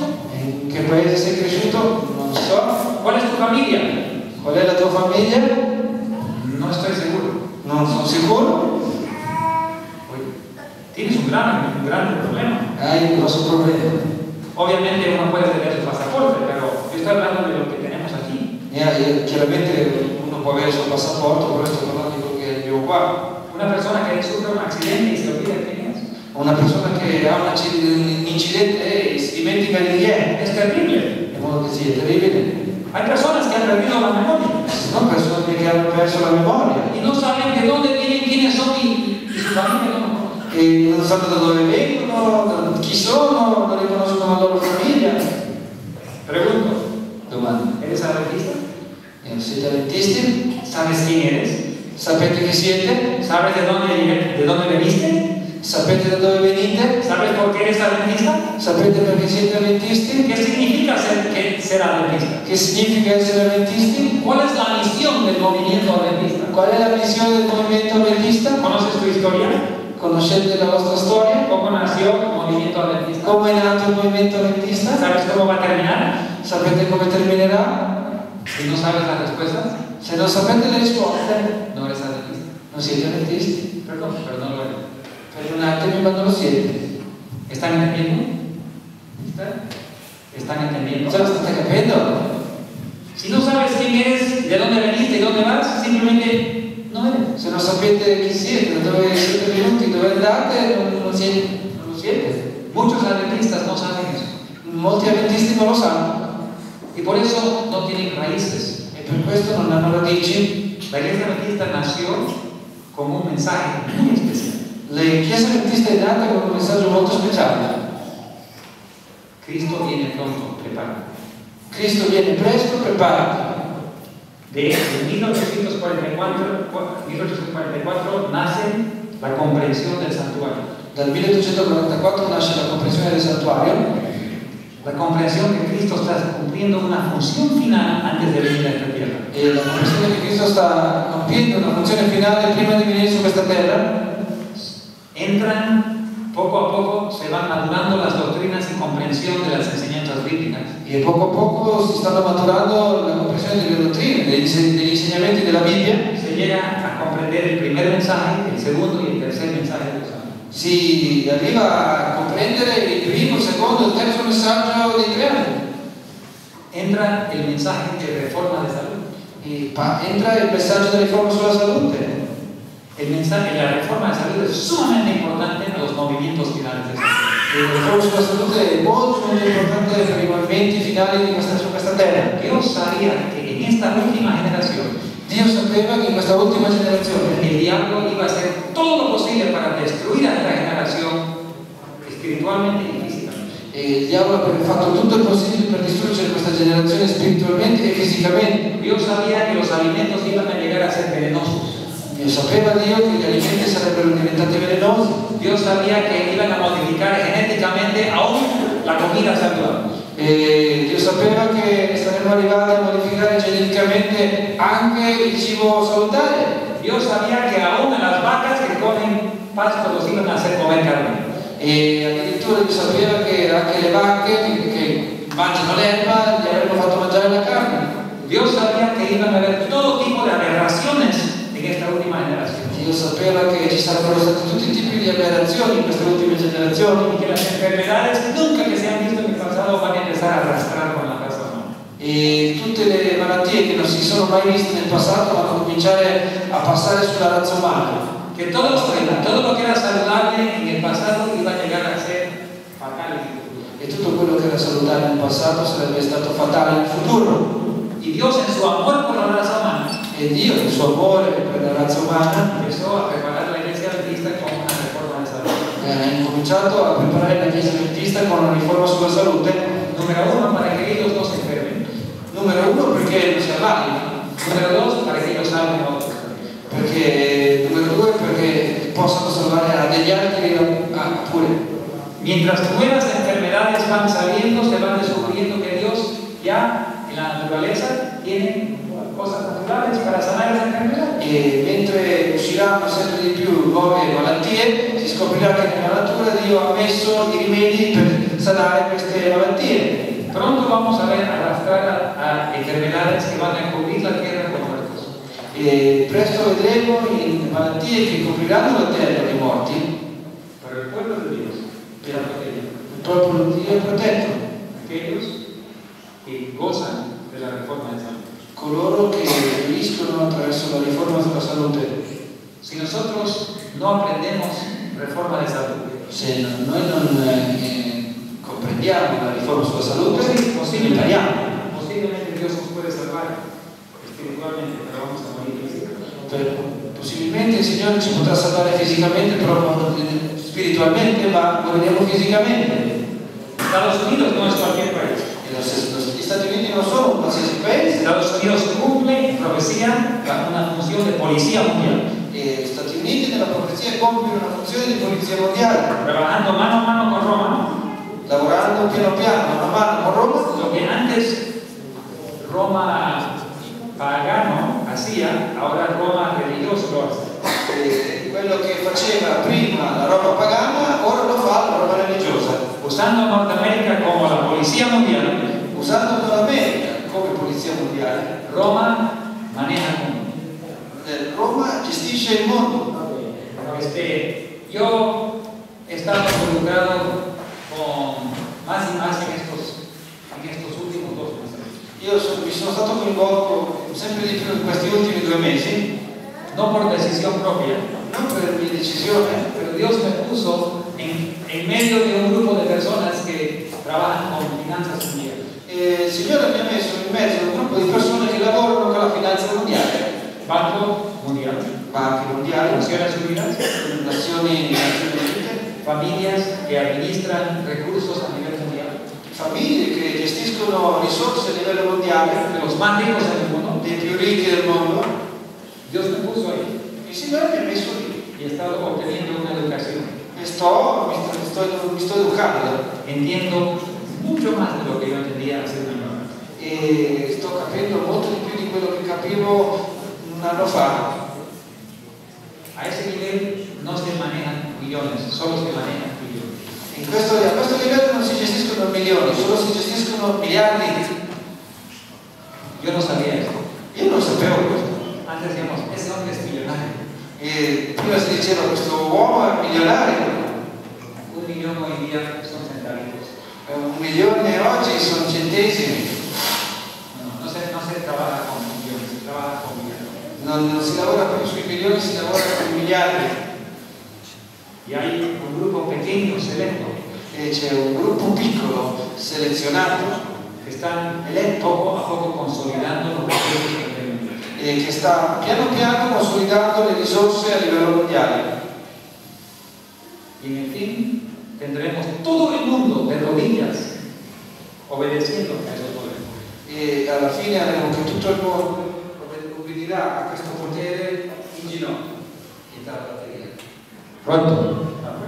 in che paese sei cresciuto? Non so. ¿Cuál es tu familia? Qual è la tua famiglia? No estoy seguro. Non sono sicuro. Oye, tienes un gran problema. Hai un grosso problema. Obviamente uno puede tener su pasaporte, pero yo estoy hablando de lo que tenemos aquí. Chiaramente uno può avere il suo passaporto, però sto parlando di quello che abbiamo qua. Una persona que sufre un accidente y se olvida quién es. Una persona che ha un incidente e si dimentica di chi è. Es terrible. In modo che sia terribile. Hay personas que han perdido la memoria Sono persone che hanno perso la memoria y no saben de dónde vienen, quiénes son y su familia no lo conoce. e non sanno da dove vengono, chi sono, non riconoscono la loro famiglia. Pregunto, Domanda. ¿eres adventista? Siete adventisti? ¿Sabes quién eres? Sapete chi siete? ¿Sabes de dónde veniste? Sapete da dove venite? ¿Sabes por qué eres adventista? Sapete perché siete adventisti? ¿Qué significa ser adventista? Che significa essere adventisti? ¿Cuál es la misión del movimiento adventista? Qual è la missione del movimento adventista? ¿Conoces tu historia? Conoscete la vostra storia? ¿Cómo nació el movimiento adventista? Come è nato il movimento adventista? ¿Sabes cómo va a terminar? Sapete come terminerà? Si no sabes la respuesta, Se non sapete le risposte, no eres adventista. non siete adventisti. Perdón, pero no lo eres. Perdonatemi, ma non lo siete. ¿Están entendiendo? ¿Están entendiendo? Cosa state capendo? Si no sabes quién eres, de dónde veniste y dónde vas, simplemente no eres. Se non sapete chi siete, da dove siete venuti, dove andate, non lo siete. Muchos adventistas no saben eso. Molti adventisti non lo sanno Y por eso no tienen raíces. e per questo non hanno radici. La iglesia adventista nació con un mensaje muy especial. La Chiesa adventista è nata con un messaggio molto speciale. Cristo viene pronto, prepárate. Cristo viene presto, preparati. De 1844 nace la comprensione del santuario. Dal 1844 nasce la comprensione del santuario, La comprensión que Cristo está cumpliendo una función final antes de venir a esta tierra. e la comprensione che Cristo sta compiendo una funzione finale prima di venire su questa terra. Entran, poco a poco se van madurando las doctrinas y comprensión de las enseñanzas bíblicas. E poco a poco si stanno maturando la comprensione delle dottrine, degli insegnamenti della Bibbia. Se llega a comprender el primer mensaje, el segundo y el tercer mensaje de los santos. Si arriva a comprendere il primo, il secondo, il terzo messaggio dei tre anni. Entra el mensaje de reforma de salud. Entra il messaggio della riforma sulla salute. El mensaje de la reforma de salud es sumamente importante en los movimientos finales de salud. La riforma sulla salute è molto importante per i movimenti finali su questa terra. Dios sabía que en esta última generación Dio sapeva che in questa ultima generazione el diablo iba a hacer todo lo posible para destruir a esta generación espiritualmente y físicamente. il diavolo avrebbe fatto tutto il possibile per distruggere questa generazione spiritualmente e fisicamente. Dios sabía que los alimentos iban a llegar a ser venenosos. Sapeva Dio che gli alimenti sarebbero diventati velenosi. Dios sabía que iban a modificar genéticamente aún la comida saludable. E Dio sapeva che saremmo arrivati a modificare geneticamente anche il cibo salutare. Dios sabía que aún a las vacas que comen pasto los iban a hacer comer carne. E addirittura Dio sapeva che anche le vacche che mangiano l'erba gli avrebbero fatto mangiare la carne. Dios sabía que iban a haber todo tipo de aberraciones en esta última generación. Dio sapeva che ci sarebbero stati tutti i tipi di aberrazioni in queste ultime generazioni. Y que las enfermedades nunca que se han visto en el pasado van a empezar a arrastrar con la raza humana. E tutte le malattie che non si sono mai viste nel passato vanno a cominciare a passare sulla razza umana. Que todo lo que era saludable en el pasado iba a llegar a ser fatal en el futuro. E tutto quello che era salutare nel passato sarebbe stato fatale nel futuro. Y Dios en su amor por la raza humana E Dio, nel suo amore per la razza umana, empezó a preparar la iglesia adventista con una reforma de salud. ha incominciato a preparare la Chiesa adventista con una riforma sulla salute. Número uno, para que ellos no se enfermen. Numero uno, perché non si ammalino. Número dos, para que ellos salven a otros. Numero due, perché possano salvare a degli altri pure. Mientras nuevas enfermedades van saliendo, se van descubriendo que Dios ya en la naturaleza tiene cosas naturales para sanar esa enfermedad. E mentre usciranno sempre di più nuove malattie, si scoprirà che nella natura Dio ha messo i rimedi per sanare queste malattie. Pronto vamos a ver arrastrar a enfermedades que van a cubrir la tierra con muertos. Presto vedremo in malattie che copriranno la terra di morti. Pero el pueblo de Dios será protegido. Il popolo di Dio è protetto. Aquellos que gozan de la reforma de salud. Coloro che viviscono attraverso la riforma sulla salute. Si nosotros no aprendemos reforma de salud, Se noi non comprendiamo la riforma sulla salute, impariamo. posiblemente Dios nos puede salvar espiritualmente, pero vamos a morir físicamente. Possibilmente il Signore ci potrà salvare fisicamente, però spiritualmente, ma moriremo fisicamente. Estados Unidos no es cualquier país. Gli Stati Uniti non sono un qualsiasi paese. Estados Unidos cumple en profecía una función de policía mundial, E gli Stati Uniti nella profezia compiono una funzione di polizia mondiale, trabajando mano a mano con Roma. lavorando piano piano, mano a mano con Roma. Lo que antes Roma pagano hacía, ahora Roma religioso lo hace. Quello che faceva prima la Roma pagana, ora lo fa la Roma religiosa, Usando Norteamérica como la policía mundial, usando l'America come polizia mondiale. Roma maneja el mundo. Roma gestisce il mondo. Yo he estado involucrado con más y más en estos últimos 2 meses. Io mi sono stato coinvolto sempre di più in questi ultimi 2 mesi, No por decisión propia, non per mia decisione, pero Dios me puso en medio de un grupo de personas que trabajan con finanzas mundiales. e il Signore mi ha messo in mezzo a un gruppo di persone che lavorano con la finanza mondiale, Banco Mundial, banche mondiali, Naciones Unidas, Nazioni Unite, familias que administran recursos a nivel mundial, famiglie che gestiscono risorse a livello mondiale, de los más ricos del mundo. dei più ricchi del mondo. Dios me puso ahí Il Signore mi ha messo lì y he estado obteniendo una educación. e mi sto educando Entiendo mucho más de lo que yo entendía hace un año. e sto capendo molto di più di quello che capivo un anno fa. A ese nivel no se manejan millones, solo se manejan millones. A questo livello non si gestiscono milioni, solo si gestiscono miliardi. Yo no sabía eso. Io non sapevo questo. Antes decíamos, ese hombre es millonario. E prima si diceva questo uomo è milionario, 1 millón hoy día son centavitos. 1 milione oggi sono centesimi. No se trabaja con millones, se trabaja con millones. Non si lavora più sui milioni, si lavora con i miliardi. Y hay un grupo pequeño, selecto, E c'è un gruppo piccolo, selezionato, que están poco a poco consolidando los recursos que tenemos. e che sta piano piano consolidando le risorse a livello mondiale. Y en el fin tendremos todo el mundo de rodillas obedeciendo a esos poderes. E alla fine avremo che tutto il mondo ubbidirà a questo potere in ginocchio. Pronto?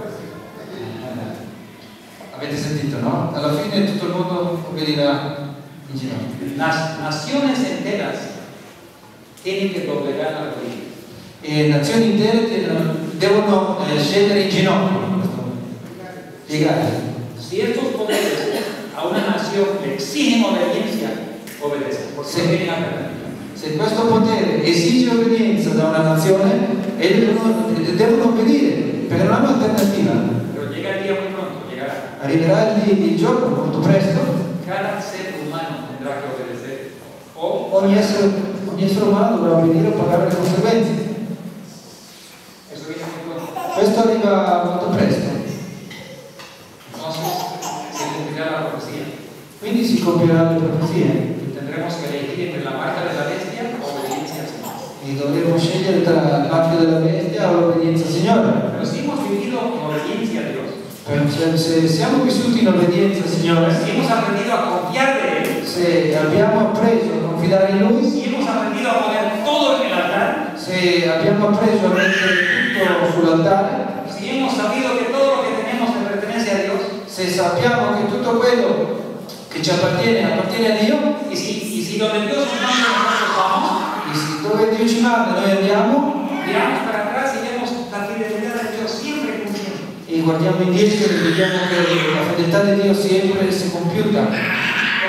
Avete sentito, no? Alla fine tutto il mondo ubbidirà in ginocchio. Las naciones enteras tienen que doblegar la rodilla. E nazioni intere devono scendere in ginocchio. Piegare. Si estos poderes a una nación le exigen obediencia, obedecen, porque se vienen a perder. Se questo potere esige obbedienza da una nazione, devono obbedire, perché non hanno alternativa. Pero llega el día muy pronto, llegará. Arriverà il giorno molto presto, Cada ser humano tendrà que obedecer. O ogni essere umano dovrà obbedire o pagare le conseguenze. eso viene muy pronto. Questo arriva molto presto, Entonces se cumplirá la profecía. quindi si compieranno le profezie Y tendremos que elegir entre la marca de la bestia o obediencia al Señor. e dovremo scegliere tra il marchio della bestia o l'obbedienza al Signore. Pero si hemos vivido en obediencia a Dios, Se siamo vissuti in obbedienza al Signore, si hemos aprendido a confiar de Él, se abbiamo appreso a confidare in Lui, si hemos aprendido a poner todo en el altar, se abbiamo appreso a mettere tutto sull'altare, si hemos sabido que todo lo que tenemos le pertenece a Dios, se sappiamo che tutto quello che ci appartiene a Dio, y si donde Dios nos manda nosotros vamos, e se dove Dio ci manda noi andiamo miramos para atrás y vemos la fidelidad de Dios siempre cumpliendo. e guardiamo indietro e vediamo che la fedeltà di Dio sempre si è compiuta.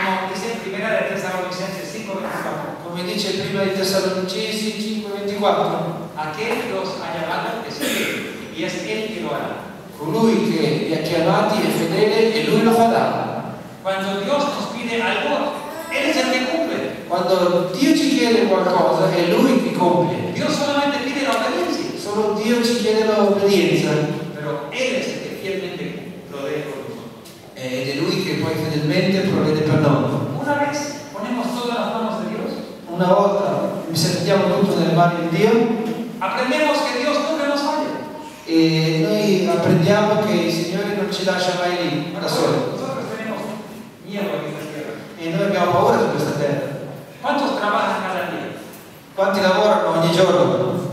5:24. come dice prima di Tessalonicesi 5:24. Aquel que os ha llamado es fiel y es Él que lo hará. Colui che vi ha chiamati è fedele e lui lo farà. Cuando Dios nos pide algo, Él es el que cumple. Quando Dio ci chiede qualcosa è lui che compie. Dios solamente pide la obediencia, Solo Dio ci chiede l'obbedienza pero Él es el que fielmente provee por nosotros. ed è lui che poi fedelmente provvede per noi. Una vez ponemos todas las manos de Dios, Una volta mettiamo tutto nelle mani di Dio aprendemos que Dios nunca nos falla. e noi apprendiamo che il Signore non ci lascia mai lì da soli. Nosotros tenemos miedo a esta tierra. E noi abbiamo paura su questa terra. ¿Cuántos trabajan cada día? Quanti lavorano ogni giorno?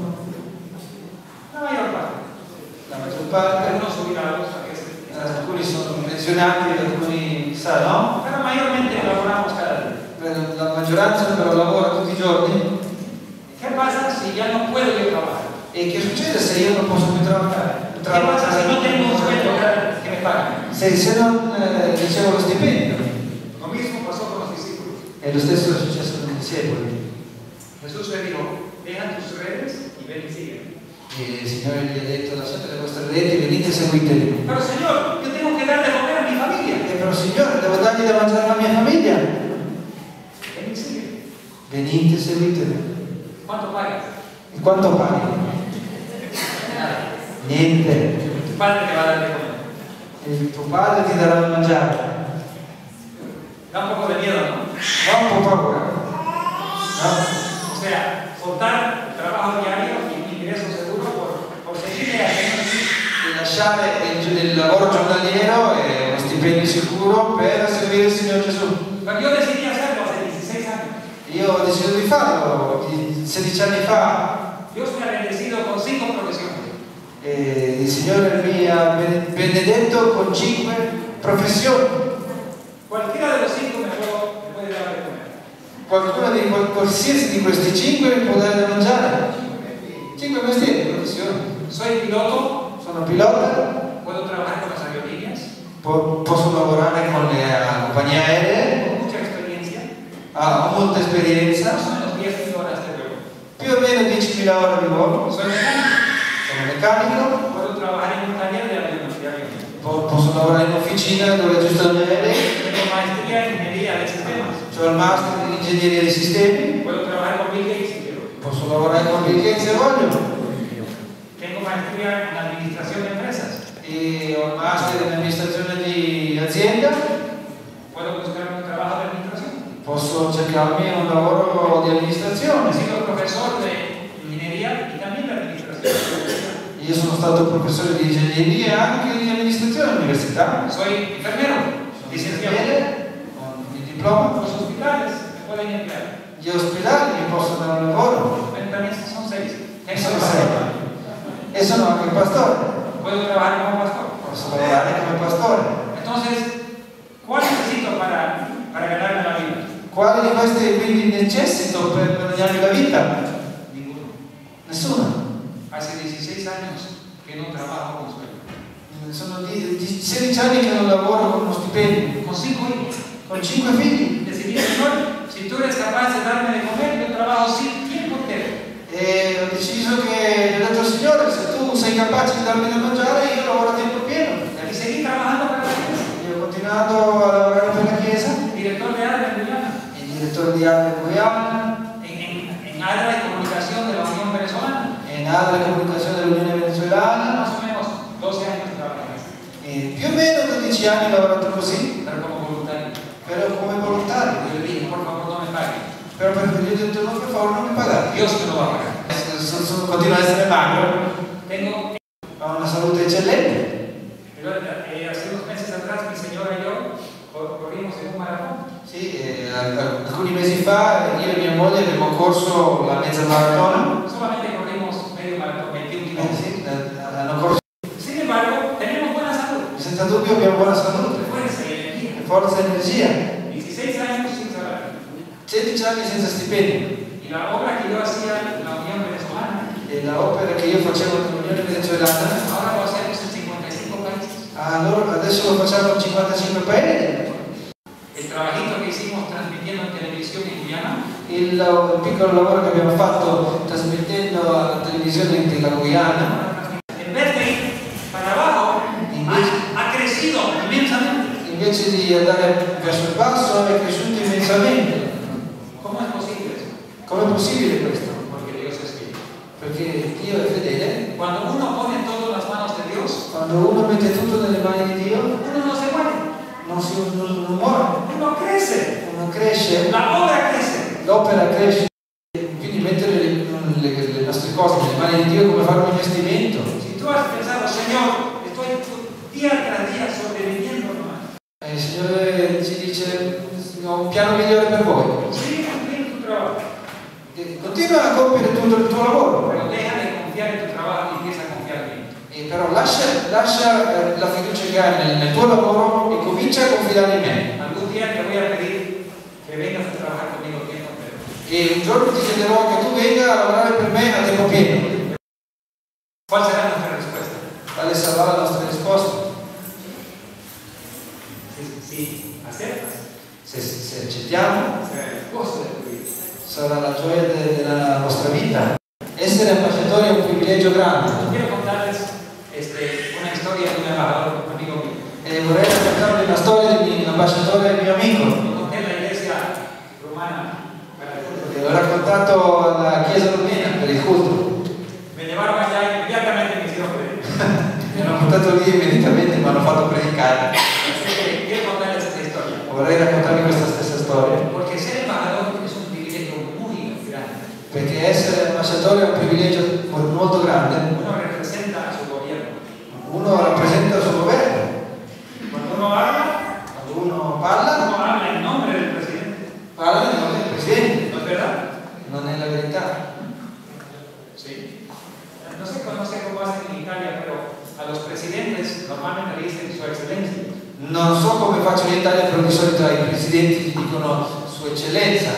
La mayor parte. La maggior parte. Algunos jubilados, Alcuni sono pensionati, alcuni sa, no? pero mayormente laboramos cada día. La maggioranza però lavora tutti i giorni. ¿Qué pasa si ya no puedo yo trabajar? E che succede se io non posso più lavorare? ¿Qué pasa si no tengo un sueldo que me paguen? Se non ricevo lo stipendio. Lo mismo pasó con los discípulos. E lo stesso è successo con i discepoli. Jesús le dijo, deja tus redes y ven y sigue. E il Signore gli ha detto: lasciate le vostre reti, venite e seguitemi. Pero Señor, yo tengo que dar de comer a mi familia. Però Signore, devo dargli da mangiare alla mia famiglia. Ven y sigue. Venite e seguitemi. ¿Cuánto pagas? E quanto paghi? Nada. Niente. Tu padre te va a dar de comer. Il tuo padre ti darà da mangiare. Da un poco de miedo, ¿no? Ha un po' paura. No? O sea, soltar el trabajo diario y mi ingreso seguro por seguirle a Señor. E lasciare il lavoro giornaliero e uno stipendio sicuro per servire il Signore Gesù. Pero yo decidí hacerlo hace 16 años. Io ho deciso di farlo 16 anni fa Dios me ha bendecido con 5 profesiones. e il Signore mi ha benedetto con 5 professioni. Cualquiera de los 5 me puede dar de comer. Qualcuno di qualsiasi di questi 5 mi può dare da mangiare. 5 mestieri, professioni. Soy piloto, Sono pilota, puedo trabajar con las aerolíneas, posso lavorare con le compagnie aeree, con mucha experiencia, ho molta esperienza, más o menos 10.000 horas de vuelo. più o meno 10.000 ore di volo. Soy mecánico, Sono meccanico, puedo trabajar en un taller de aviones. posso lavorare in officina dove aggiustano gli aerei, Tengo maestría en ingeniería de sistemas. ho il master in ingegneria dei sistemi, Puedo trabajar con Bill Gates si quiero. posso lavorare con Bill Gates se voglio, Tengo maestría en administración de empresas. e ho il master in amministrazione di azienda, Puedo buscar un trabajo de administración. posso cercarmi un lavoro di He amministrazione. sido profesor de ingeniería y también de administración. Io sono stato professore di ingegneria e anche di amministrazione all'università. Soy enfermero, licenciado. Con il diploma. Los hospitales me pueden emplear. Gli ospedali mi possono dare un lavoro. También son 6. E sono 6. E sono anche pastore. Puedo trabajar como pastor. Posso lavorare come pastore. Entonces, ¿cuál necesito para ganarme la vida? Quale di queste quindi necessito per guadagnarmi la vita? Ninguno. Nessuna. Hace 16 años que no trabajo con sueldo. Sono 16 anni che non lavoro con uno stipendio. Con 5 hijos. Con 5 figli. Decidí, Señor, si tú eres capaz de darme de comer, yo trabajo sin tiempo entero. E ho deciso che ho detto al Signore: se tu sei capace di darmi da mangiare, io lavoro a tempo pieno. Y seguí trabajando para la iglesia. E ho continuato a lavorare per la Chiesa. Director de área de Guyana. Il direttore di Arte Guyana. En área de comunicación de la Unión Venezolana. E in altre comunicazioni dell'Unione Venezuelana. Más o menos 12 años trabajando. E più o meno 12 anni ho lavorato così, Pero como voluntario. però come volontario. Yo le dije, por favor, no me paguen. Però perché gli ho detto: no, per favore, non mi pagate. Dios me lo va a pagar. Continuo a essere magro, Tengo, ho una salute eccellente. hace unos meses atrás, mi señora y yo corrimos en un maratón. Sì, alcuni mesi fa io e mia moglie abbiamo corso la mezza maratona. Solamente corrimos medio maratón, 21 kilómetros. Sì, hanno corso. Sin embargo, tenemos buena salud, Senza dubbio abbiamo buona salute, fuerza y energía. forza e energia. 16 años sin salario. 16 anni senza stipendio. Y la obra que yo hacía en la Unión Venezolana, E l'opera che io facevo nell'Unione Venezuelana, ahora lo hacemos en 55 países. allora adesso lo facciamo in 55 paesi. El trabajito que que hicimos transmitiendo en televisión en Guyana, il piccolo lavoro che abbiamo fatto trasmettendo alla televisione della Guyana, en vez de ir para abajo, ha crecido inmensamente. invece di andare verso il basso è cresciuto immensamente. ¿Cómo es posible eso? Com'è possibile questo? Porque Dios es fiel. Perché Dio è fedele. Cuando uno pone todo en las manos de Dios, Quando uno mette tutto nelle mani di Dio, uno no se muere, non muore, uno crece, uno cresce, la obra crece. l'opera cresce. Quindi mettere le nostre cose nelle mani di Dio è come fare un investimento. Si tú has pensado, Señor, estoy día tras día sobreviviendo nomás, Il Signore ci dice: ho un piano migliore per voi. sigue cumpliendo tu trabajo, Continua a compiere tutto il tuo lavoro, pero deja de confiar en tu trabajo y empieza a confiar en mí. però lascia la fiducia che hai nel tuo lavoro e comincia a confidare in me. Algún día te voy a pedir que vengas a trabajar conmigo tiempo completo. E un giorno ti chiederò che tu venga a lavorare per me a tempo pieno. ¿Cuál será nuestra respuesta? Quale sarà la nostra risposta? Sí, aceptas. Se accettiamo, Será el gozo de tu vida. sarà la gioia della nostra vita. Essere ambasciatori è un privilegio grande. Quiero contarles una historia de un embajador, un amigo mío. E vorrei raccontarvi una storia di un ambasciatore e mio amico. Lo conté en la iglesia rumana para el culto. L'ho raccontato alla chiesa rumena per il culto. Me llevaron allá y inmediatamente me hicieron predicar. Mi hanno portato lì immediatamente e mi hanno fatto predicare. Así que quiero contarles esta historia. Vorrei raccontarvi questa stessa storia. Porque ser embajador es un privilegio muy grande. Perché essere ambasciatore è un privilegio molto grande. Uno representa a su gobierno. Uno rappresenta il suo governo. Cuando uno habla Parla en nombre del presidente. nel nome del Presidente. ¿No es verdad? Non è la verità. Sí. No sé cómo hacen en Italia, pero a los presidentes normalmente le dicen su excelencia. Non so come faccio in Italia, però di solito ai presidenti gli dicono Sua Eccellenza.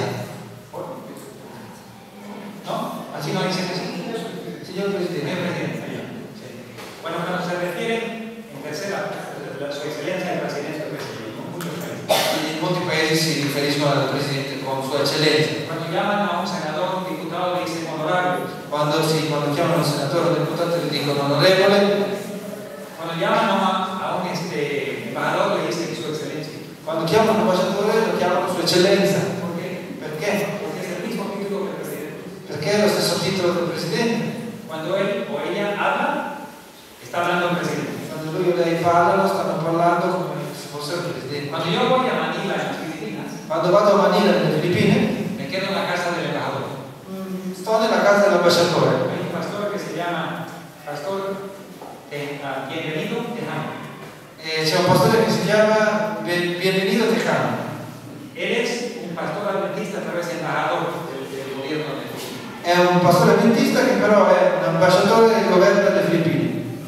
¿No? Así no dicen eso. Signor Señor Presidente. presidente. Sí. Bueno, cuando se refieren en tercera, su excelencia el presidente del presidente, con muchos países. In molti paesi si riferiscono al Presidente con Sua Eccellenza. Cuando llaman a un senador, un diputado, le dicen honorable. Quando chiamano un senatore o un deputato gli dicono onorevole. Cuando llaman a un embajador, le dicen su excelencia. Quando chiamano un ambasciatore lo chiamano Sua Eccellenza. ¿Por qué? Perché? Porque es el mismo título que el presidente. Perché è lo stesso titolo del Presidente. Cuando él o ella habla, está hablando el presidente. Quando lui o lei parlano, stanno parlando come se fosse il Presidente. Cuando yo voy a Manila, en las Filipinas, Quando vado a Manila, nelle Filippine, me quedo en la casa del embajador. sto nella casa dell'ambasciatore. Hay un pastor que se llama Pastor Bienvenido Tejano. E c'è un pastore che si chiama Bienvenido Tejano. Él es un pastor adventista, pero es embajador del gobierno de Filipinas. È un pastore adventista che però è un ambasciatore del governo delle Filippine.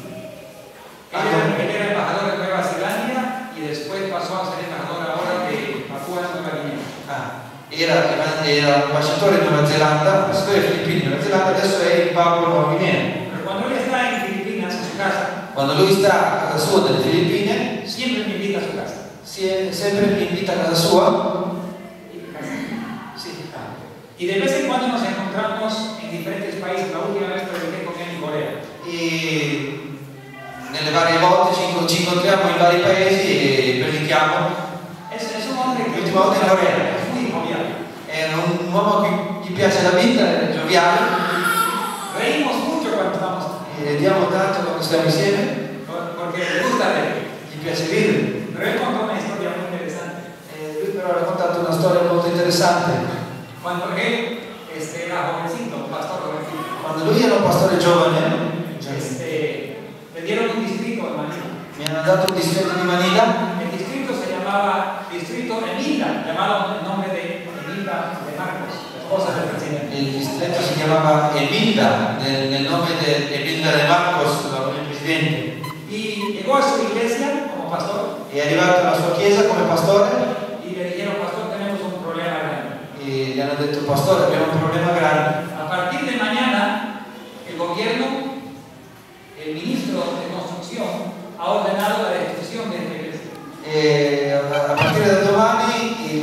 Él era embajador de Nueva Zelanda y después pasó a ser embajador ahora de Papúa Nueva Guinea. Era ambasciatore di Nuova Zelanda, ambasciatore delle Filippine, Nuova Zelanda, adesso è in Papua Nuova Guinea. Pero cuando él está en Filipinas, en su casa, Quando lui sta a casa sua delle Filippine, siempre me invita a su casa. sempre mi invita a casa sua. Sí. Y de vez en cuando nos encontramos en diferentes países. La última vez prediqué con él en Corea. E nelle varie volte ci incontriamo in vari paesi e predichiamo. Es un hombre que L'ultima volta in Corea. es muy jovial. È un uomo che gli piace la vita, è gioviale, Reímos mucho cuando estamos, e ridiamo tanto quando stiamo insieme, porque le gusta reír. gli piace ridere. Pero él contó una historia muy interesante. Lui però ha raccontato una storia molto interessante. Cuando él era jovencito, un pastor jovencito, Quando lui era un pastore giovane, le dieron un distrito en Manila. mi hanno dato un distretto di Manila. El distrito se llamaba Distrito Emilda, llamado el nombre de Emilda de Marcos, la esposa del presidente. Il distretto si chiamava Emilda, nel nome di Emilda de Marcos, il presidente. Y llegó a su iglesia como pastor È arrivato alla sua chiesa come pastore y le dijeron, pastor, tenemos un problema grande. e gli hanno detto: pastore, abbiamo un problema grande. A partir de mañana, el gobierno, el ministro de Construcción, ha ordenado la destrucción de esta iglesia. E a partire da domani il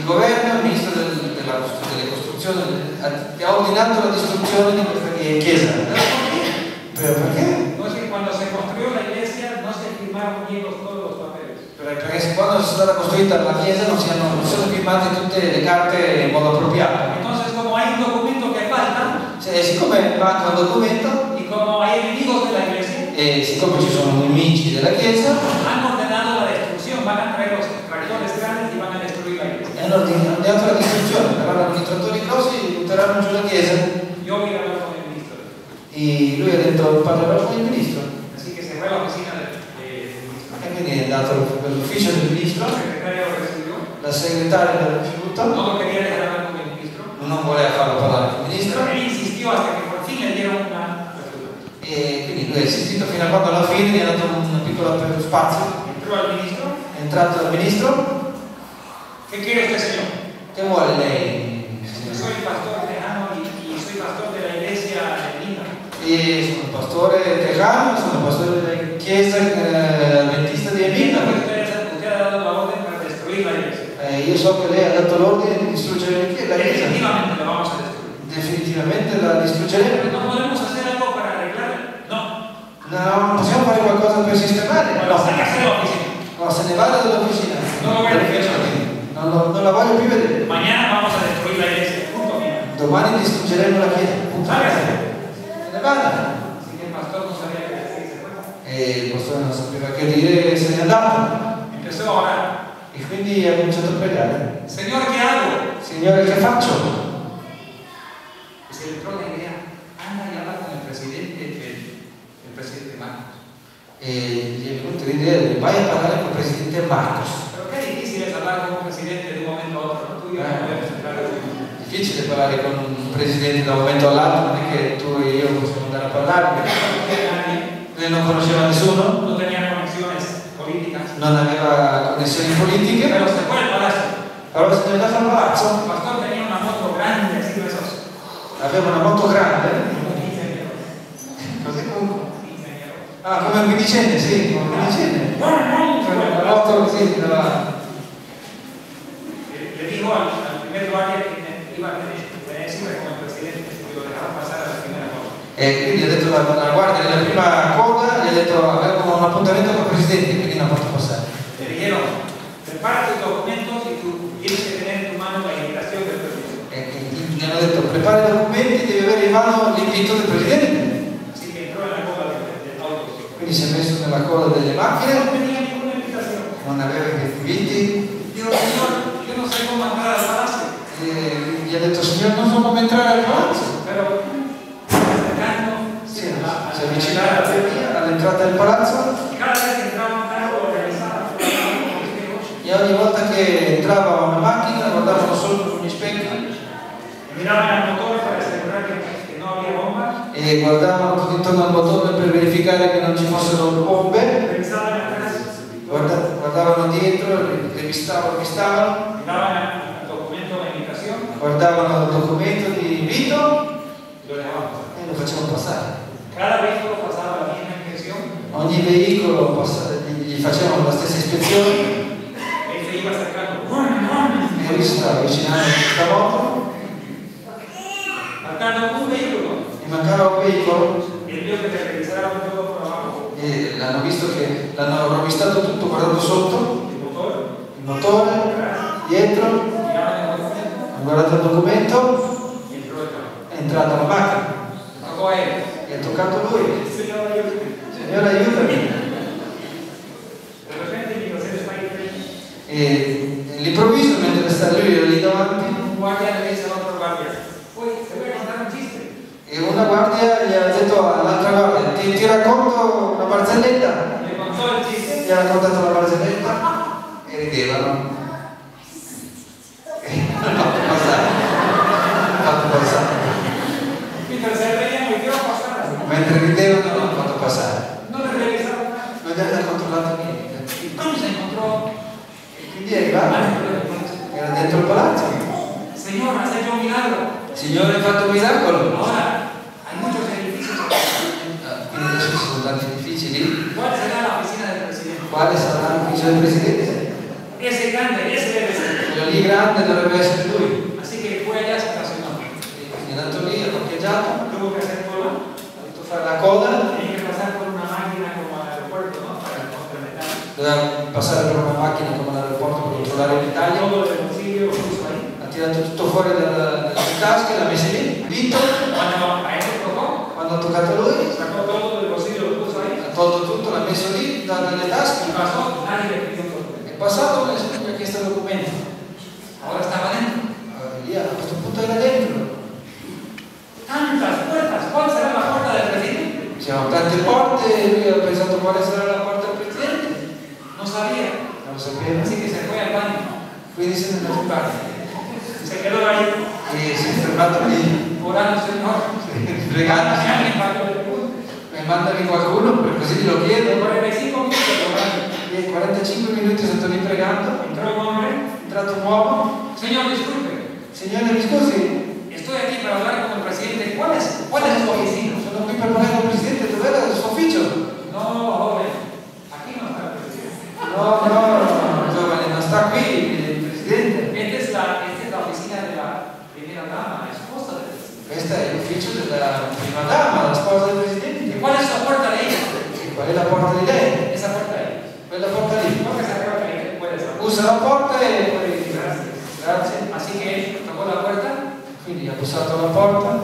il governo, il ministro delle costruzioni ha ordinato la distruzione di questa chiesa. Pero perché? No es que cuando se construyó la iglesia no se firmaron bien todos los papeles. Perché quando è stata costruita la chiesa non sono firmate tutte le carte in modo appropriato. Entonces, como hay un documento que falta, Siccome manca un documento y como hay enemigos de la iglesia, e siccome ci sono nemici della chiesa, han ordenado la destrucción, van a traer los tractores grandes y van a destruir la iglesia. hanno ordinato la distruzione, verranno i trattori grossi e butteranno giù la chiesa. Yo voy a hablar con el ministro. E lui ha detto parlerò con il ministro. Así que se fue a la oficina del ministro. E quindi è andato all'ufficio del ministro, El secretario lo recibió. la segretaria l'ha ricevuto, No lo quería dejar hablar con el ministro. non voleva farlo parlare con il ministro Él insistió hasta que por fin le dieron una ayuda. e quindi lui è assistito fino a quando alla fine gli ha dato un piccolo spazio. Entró al ministro. È entrato dal ministro. ¿Qué quiere usted, señor? Che vuole lei? Yo soy pastor tejano y soy pastor de la iglesia linda. E sono un pastore tejano, sono pastore della chiesa adventista di Emina. Usted ha dado la orden para destruir la iglesia. Io so che lei ha dato l'ordine di distruggere la chiesa. Definitivamente la vamos a destruir. Definitivamente la distruggeremo. Pero no podemos hacer algo para arreglarla. No. No, possiamo fare qualcosa per sistemare? Bueno, sácase de la oficina. No, se ne vada dall'officina. Non lo voglio più vedere. Non la voglio più vedere. Mañana vamos a destruir la iglesia. Punto final. Domani distruggeremo la chiesa. Sácase. Se ne vada. Así que el pastor no sabía qué decir. Se fue. E il pastore non sapeva che dire e se n'è andato. Empezó a orar. E quindi ha cominciato a pregare. Señor, ¿qué hago? Signore, che faccio? Y se le entró la idea. Anda y habla con el presidente Marcos. E gli è venuta l'idea di vai a parlare con il presidente Marcos. Pero qué difícil es hablar con un presidente de un momento a otro. ¿No? Tú y yo no podemos entrar así. Difficile parlare con un presidente da un momento all'altro, non è che tu e io possiamo andare a parlare. Lui non conosceva nessuno, No tenía conexiones políticas. non aveva connessioni politiche, Pero se fue al palacio. allora se ne è andato al palazzo, El pastor tenía una moto grande, así de esos. aveva una moto grande. Como 15 años. Così comunque. 15 años. Ah, come un quindicenne, sì, come un quindicenne. La moto così, Le dijo al primer guardia que iba a tener siempre como el presidente, que lo dejaba pasar a la primera cosa. e quindi ha detto la guardia nella prima coda, gli ha detto avevo un appuntamento con il presidente, quindi non posso passare. Le dijeron, prepara tus documentos y tú tienes que tener en tu mano la invitación del presidente. E gli hanno detto prepara i documenti, devi avere in mano l'invito del presidente. Así que entró en la cola del auto. Quindi si è messo nella coda delle No macchine, tenía ninguna invitación. non aveva gli inviti, Digo, señor, yo no sé cómo entrar al palacio, e gli ha detto signore non so come entrare al palazzo. pero acercando Si è avvicinato all'entrata del palazzo cada vez que entraba un carro organizado, e ogni volta che entrava una macchina guardavano solo con gli specchi miraban al motor para asegurar que no había bomba, e guardavano tutto intorno al motore per verificare che non ci fossero bombe, revisaban atrás, guardavano dietro, rivistavano, miraban al documento de invitación guardavano il documento di invito y lo dejaban pasar. e lo facevano passare. Cada vehículo pasaba la misma inspección, Ogni veicolo gli facevano la stessa ispezione él se iba acercando, e lui si stava avvicinando a questa moto faltando un vehículo, e mancava un veicolo y él vio que le revisaron todo por abajo, e l'hanno visto che l'hanno rovvistato tutto guardando sotto, el motor, il motore, dietro, miraban el documento hanno guardato il documento, y entró el carro. è entrata la macchina Le tocó a él. e ha toccato lui. Señor, ayúdame. Signore aiutami. De repente, mientras él está ahí, E all'improvviso, mentre sta lui era lì davanti, un guardia le dice a otro guardia, uy, te voy a contar un chiste. e una guardia gli ha detto all'altra guardia, ti racconto una barzelletta? Le contó el chiste. Gli ha raccontato la barzelletta e ridevano. E l'hanno fatto passare. Mientras se reían, me dio pasar. Mentre ridevano l'hanno fatto passare. No le revisaron nada. Non gli hanno controllato niente. Y pronto se encontró E quindi è arrivato, era dentro il palazzo. Señor, has hecho un milagro. Signore, hai fatto un miracolo. Ahora, hay muchos edificios. Quindi adesso ci sono tanti difficili. ¿Cuál será la oficina del presidente? Quale sarà l'ufficio del presidente? Ese grande, ese debe ser. Quello lì grande dovrebbe essere lui. Así que fue allá, se estacionó. Quindi è andato lì, ha parcheggiato, Tuvo que hacer cola. ha dovuto fare la coda, Tenía que pasar por una máquina como al aeropuerto, ¿no? Para complementar. doveva passare per una macchina come all'aeroporto per controllare l'Italia. Todo del bolsillo lo puso ahí. Ha tirato tutto fuori dalle tasche, l'ha messo lì, dito. Cuando a él le tocó, Quando ha toccato lui, sacó todo del bolsillo, lo puso ahí. ha tolto tutto, l'ha messo lì dalle tasche. Y pasó, nadie le pidió todo. È passato, nessuno gli ha chiesto il documento. Ahora estaba dentro. Lì a questo punto era dentro. Tantas puertas, ¿cuál será la puerta del presidente? C'erano tante porte e lui ha pensato quale sarà la porta del presidente. No sabía. Non lo sapeva. Así que se fue al baño. Quindi se ne è andato in bagno. Se quedó ahí, E si è fermato lì, orando, Señor. pregando. Mándame a alguien para que lo pregunte. Mandami qualcuno, per così glielo chiedo. 45 minutos orando. E 45 minuti stato lì pregando. Entró un hombre. È entrato un uomo. Señor, disculpe. Signore, mi scusi, Estoy aquí para hablar con el presidente. ¿Cuál es su oficina? sono qui per parlare con il presidente, dov'era il suo ufficio? No, joven. Aquí no está el presidente. No, giovane, non sta qui il presidente. Esta es la oficina de la primera dama, la esposa del presidente. Questo è l'ufficio della prima dama, la sposa del presidente. ¿Cuál es la puerta de ella? Qual è la porta di lei? Esa puerta ahí. Quella porta lì. No que esa puerta ahí puedes abrir. Usa la porta e poi... Gracias. Grazie. Así que tocó la puerta. Quindi ha bussato alla porta,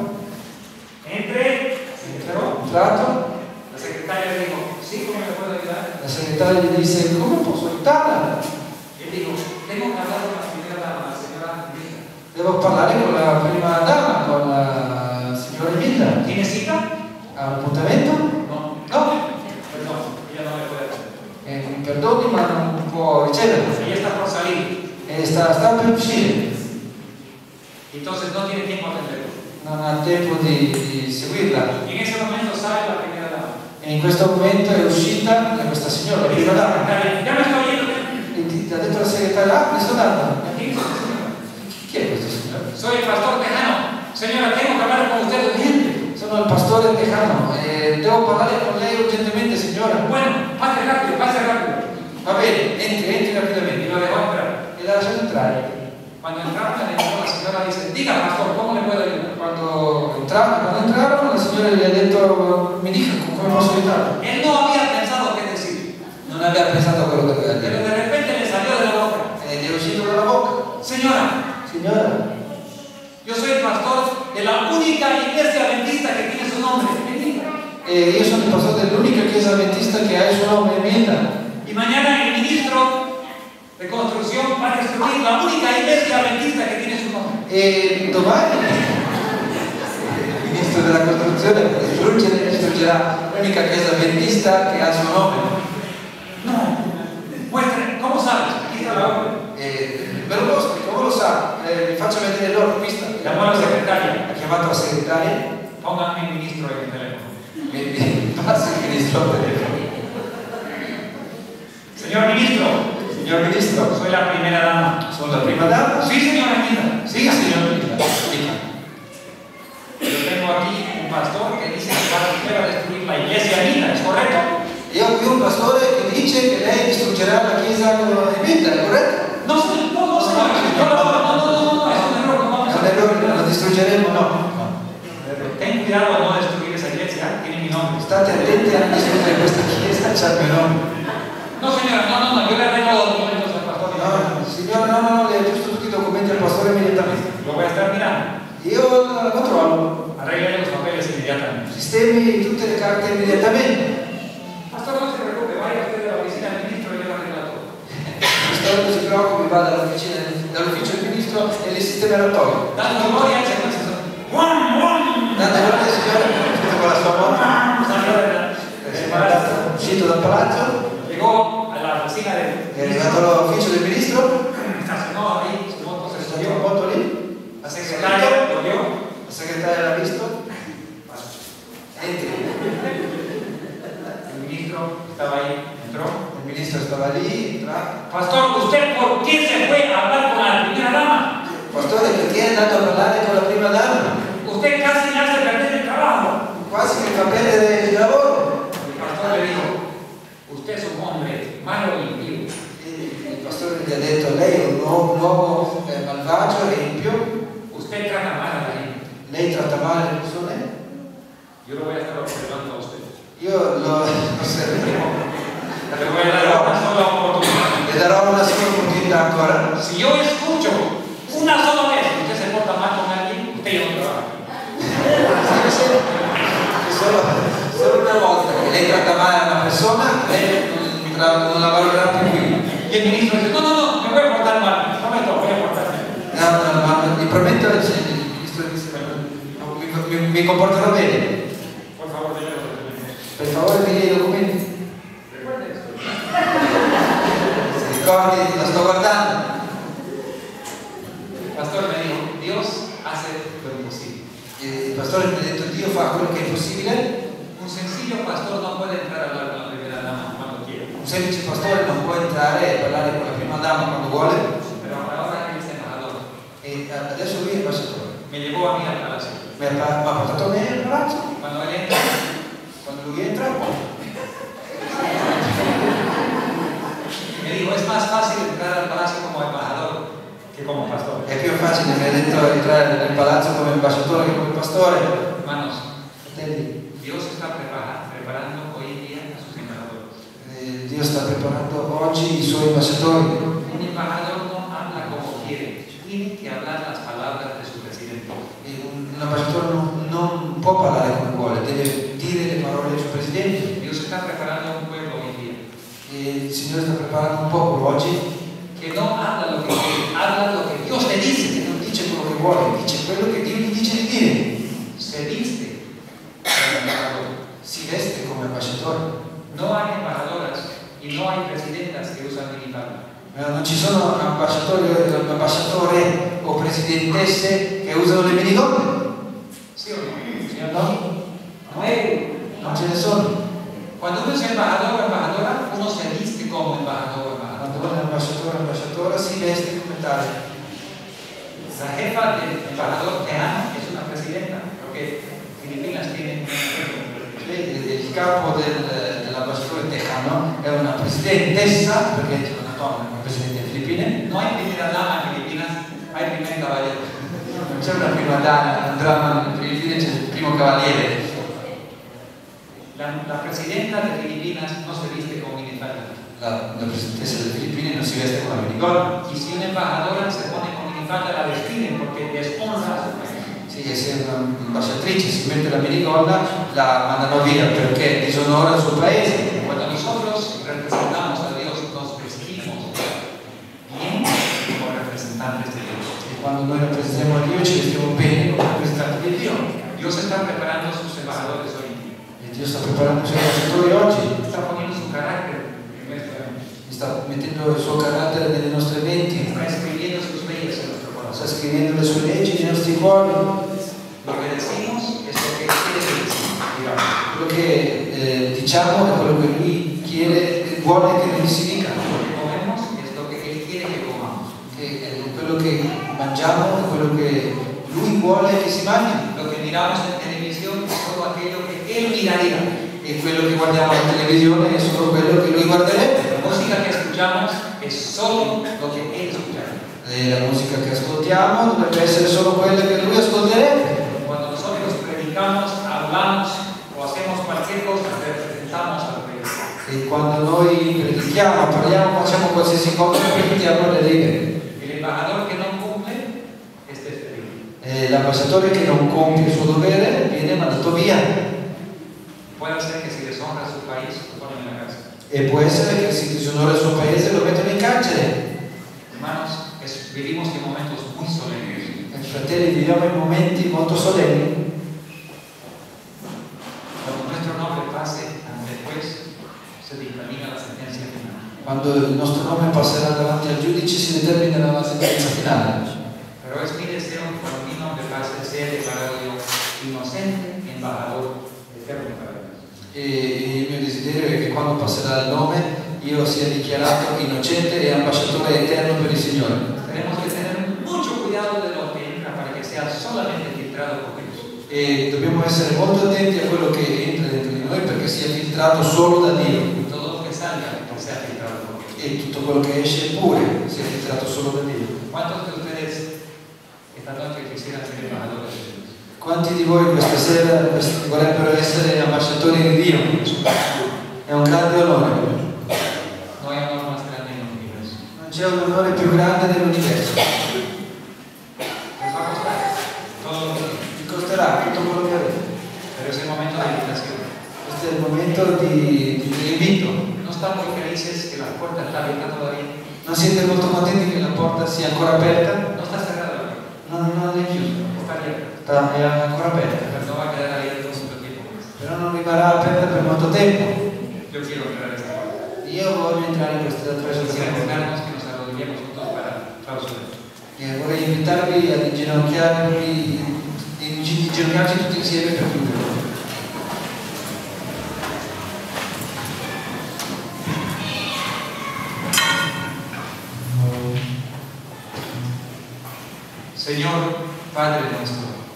Entré. Se entró. è entrato, La secretaria le dijo, sí, ¿cómo me puedo ayudar? la segretaria gli disse come posso aiutarla? Él dijo, tengo que hablar con la primera dama, la señora Mila. Devo parlare con la prima dama, con la signora Milla. ¿Tiene cita? Ha un appuntamento? No. No. Perdón, ella no me puede atender. Mi perdoni ma non può riceverlo. Ella está por salir. E sta per uscire. Entonces no tiene tiempo a atenderlo. Non ha tempo di seguirla. Y en ese momento sale la primera dama. E in questo momento è uscita questa signora, la prima dama. Ya me estoy yendo. E ha detto alla segretaria, mi sto andando. ¿Quién es ese señor? Chi è questo signore? Soy el pastor Tejano. Señora, tengo que hablar con usted urgente. Sono il pastore Tejano e devo parlare con lei urgentemente, signora. Bueno, pase rápido, pase rápido. Va bene, entri Y rapidamente. lo dejó entrar. E la lasciato entrare. Cuando entraron, la señora dice, diga pastor, ¿cómo le puedo ayudar? Quando entrarono, la signora gli ha detto, mi dica come posso aiutarla. Él no había pensado qué decir, Non aveva pensato a quello che doveva pero dire. de repente le salió de la boca. E gli è uscito dalla bocca. Señora, Signora, yo soy el pastor de la única iglesia adventista que tiene su nombre. io sono il pastore dell'unica chiesa adventista che ha il suo nome, Milla. Y mañana el ministro de construcción va a destruir la única iglesia adventista que tiene su nombre. E domani il ministro della costruzione distruggerà l'unica chiesa adventista che ha il suo nome. No, muestre, ¿cómo sabes? Aquí está la obra. Me lo mostri, come lo sa? Vi faccio vedere l'oro, vista. Llamó a la secretaria. Ha chiamato la segretaria. Pónganme el ministro en el teléfono. Mi passa il ministro al telefono. Señor ministro, Signor ministro, soy la primera dama. sono la prima dama. Sí, señora Mila. Sì, signor Milla. Dica. Yo tengo aquí un pastor que dice que va a destruir la iglesia Mila, ¿es correcto? Io ho qui un pastore che dice che lei distruggerà la chiesa di Milla, è corretto? No, no, señor. No, es un error, no vamos È un a errore, la distruggeremo? No. Ten cuidado a no destruir esa iglesia, tiene mi nombre. State attenti a distruggere questa chiesa, c'ha il mio nome. No, señora, no, yo le arreglo los documentos al pastor. No, signora, no, le ho giusto tutti i documenti al pastore immediatamente. Lo voy a estar mirando. Io la controllo, Arregle los papeles inmediatamente. sistemi tutte le carte immediatamente. Pastor, no se preocupe, vaya usted a la oficina del ministro y yo le arreglo todo. Il pastore non si preoccupi, vada dall'ufficio del ministro e le sistemerà tutto. Dando gloria al Señor Jesús. ¡Juan! Date gloria, signore, con la sua moto. È uscito dal palazzo, Llegó a la oficina è del arrivato all'ufficio del ministro, estacionó ahí, su moto se è stato un subió. moto lì, La secretaria lo vio. la segretaria l'ha visto, entri. El ministro estaba ahí, entró. Il ministro stava lì, entra. Pastor, ¿usted por qué se fue a hablar con la primera dama? Pastore, perché è andato a parlare con la prima dama? Usted casi le hace perder el trabajo. Quasi che fa perdere il lavoro. El pastor le dijo, usted es un hombre malo y impío. Il pastore gli ha detto, lei è un uomo malvagio e impio. Usted trata mal a la gente. Lei tratta male le persone. Yo lo voy a estar observando a usted. Io lo osserverò. Le voy a dar una sola oportunidad. Le darò una sola opportunità ancora. Si yo escucho una sola vez que usted se porta mal con alguien, usted ya no trabaja. Solo una volta che lei tratta male una persona, lei non la valorerà più qui. Y el ministro dice, no, me voy a portar mal. No me toco, voy a portar mal. No, mi prometto, il ministro dice, mi comporterò bene. Por favor, déjame los documentos. Per favore, mi dai i documenti. Recuerde esto. Si ricordi, lo sto guardando. El pastor me dijo, Dios hace lo imposible. Il pastore mi ha detto, Dio fa quello che è possibile. Un sencillo pastor no puede entrar a hablar con la primera dama cuando quiere. Un semplice pastore non può entrare e parlare con la prima dama quando vuole. Pero ahora él es embajador. E adesso lui è ambasciatore. Me llevó a mí al palacio. Mi ha portato a me al palazzo. Cuando él entra, Quando lui entra, me dijo, es más fácil entrar al palacio como embajador que como pastor. è più facile, mi ha detto, entrare nel palazzo come ambasciatore che come pastore. Hermanos, Fratelli, Dios está preparando hoy en día a sus embajadores. Dio sta preparando oggi i suoi ambasciatori. Un embajador no habla como quiere, tiene que hablar las palabras de su presidente. E un ambasciatore non può parlare come vuole, deve dire le parole del suo presidente. Dios está preparando un pueblo hoy en día E il Signore sta preparando un popolo oggi que no habla lo que quiere, habla lo que Dios le dice. che non dice quello che vuole, dice quello che Dio gli dice di dire. Se viste como embajador. Si veste come ambasciatore. No hay embajadoras y no hay presidentas que usan minifalda. Non ci sono ambasciatore o presidentesse che usano le minigonne. ¿Sí o no? Sì o no? No hay. Non ce ne sono. Cuando uno es embajador o embajadora, uno se viste como embajador o embajadora. Quando uno è ambasciatore o ambasciatora si veste come tale. La jefa del embajador teano es una presidenta, porque Filipinas tiene Il capo dell'ambasciatore tejano è una presidentessa, perché c'è una donna come presidente delle Filippine. no hay primera dama en Filipinas, hay primer caballero. Non c'è una prima dama nelle Filippine, c'è il primo cavaliere. La presidenta de Filipinas no se viste con minifalda. La presidentessa delle Filippine non si veste con la minigonna. Y si una embajadora se pone con minifalda, la despiden porque deshonra a su país. Sì, e se un'ambasciatrice si mette la minigonna la mandano via perché disonora il suo paese. Cuando nosotros representamos a Dios, nos vestimos bien como representantes de Dios. E quando noi rappresentiamo Dio ci vestiamo bene come rappresentanti di Dio. Dios está preparando a sus embajadores hoy. E Dio sta preparando i suoi ambasciatori oggi. Está poniendo su carácter en nuestra mente. Sta mettendo il suo carattere nelle nostre menti. Está escribiendo sus leyes en nuestro Sta corazón. scrivendo le sue leggi nei nostri cuori. Lo que decimos es lo que quiere que digamos. Quello che diciamo è quello che Lui chiede, vuole che noi si dica. Lo que comemos es lo que Él quiere que comamos. Quello che mangiamo è quello che Lui vuole che si mangi. Lo que miramos en televisión es todo aquello que Él miraría. E quello che guardiamo in televisione è solo quello che Lui guarderebbe. La música que escuchamos es solo lo que Él escucharía. La musica che ascoltiamo dovrebbe essere solo quella che Lui ascolterebbe. Cuando nosotros predicamos, hablamos o hacemos cualquier cosa, representamos al Rey. E quando noi predichiamo, parliamo, facciamo qualsiasi cosa, representiamo le righe. El embajador que no cumple es despedido. L'ambasciatore che non compie il suo dovere viene mandato via. Puede ser que si deshonra a su país, lo ponen en la cárcel. E può essere che si disonora il suo paese e lo mettono in carcere. Hermanos, vivimos en momentos muy solemnes. Fratelli, viviamo in momenti molto solenni. Cuando nuestro nombre pase ante el juez, se dictamina la sentencia final. Quando il nostro nome passerà davanti al giudice si determinerà la sentenza finale. Pero es mi deseo que cuando mi nombre pase sea declarado yo inocente, embajador eterno para Dios. E il mio desiderio è che quando passerà il nome io sia dichiarato innocente e ambasciatore eterno per il Signore. Tenemos que tener mucho cuidado de lo que entra para que sea solamente filtrado por Dios. E dobbiamo essere molto attenti a quello che entra dentro di noi perché sia filtrato solo da Dio. Y todo lo que salga, que sea filtrado por Dios. E tutto quello che esce pure sia filtrato solo da Dio. ¿Cuántos de ustedes esta noche quisieran ser embajadores de Dios? Quanti di voi questa sera vorrebbero essere ambasciatori di Dio? È un grande onore. No hay honor más grande en el universo. Non c'è un onore più grande dell'universo. Les va a costar todo lo que tienen, Vi costerà tutto quello che avete. pero es el momento de invitación. Questo è il momento di invito. ¿No están muy felices que la puerta está abierta todavía? Non siete molto contenti che la porta sia ancora aperta? No está cerrada la puerta, Non è chiusa, está abierta, è ancora aperta. pero no va a quedar abierta mucho tiempo más. Però non rimarrà aperta per molto tempo. Yo quiero entrar a esta puerta. Io voglio entrare in questa attraverso Quisiera questa porta. invitarnos que nos arrodillemos juntos para clausurar. E vorrei invitarvi ad inginocchiarci tutti insieme per chiudere. Señor, Padre nuestro,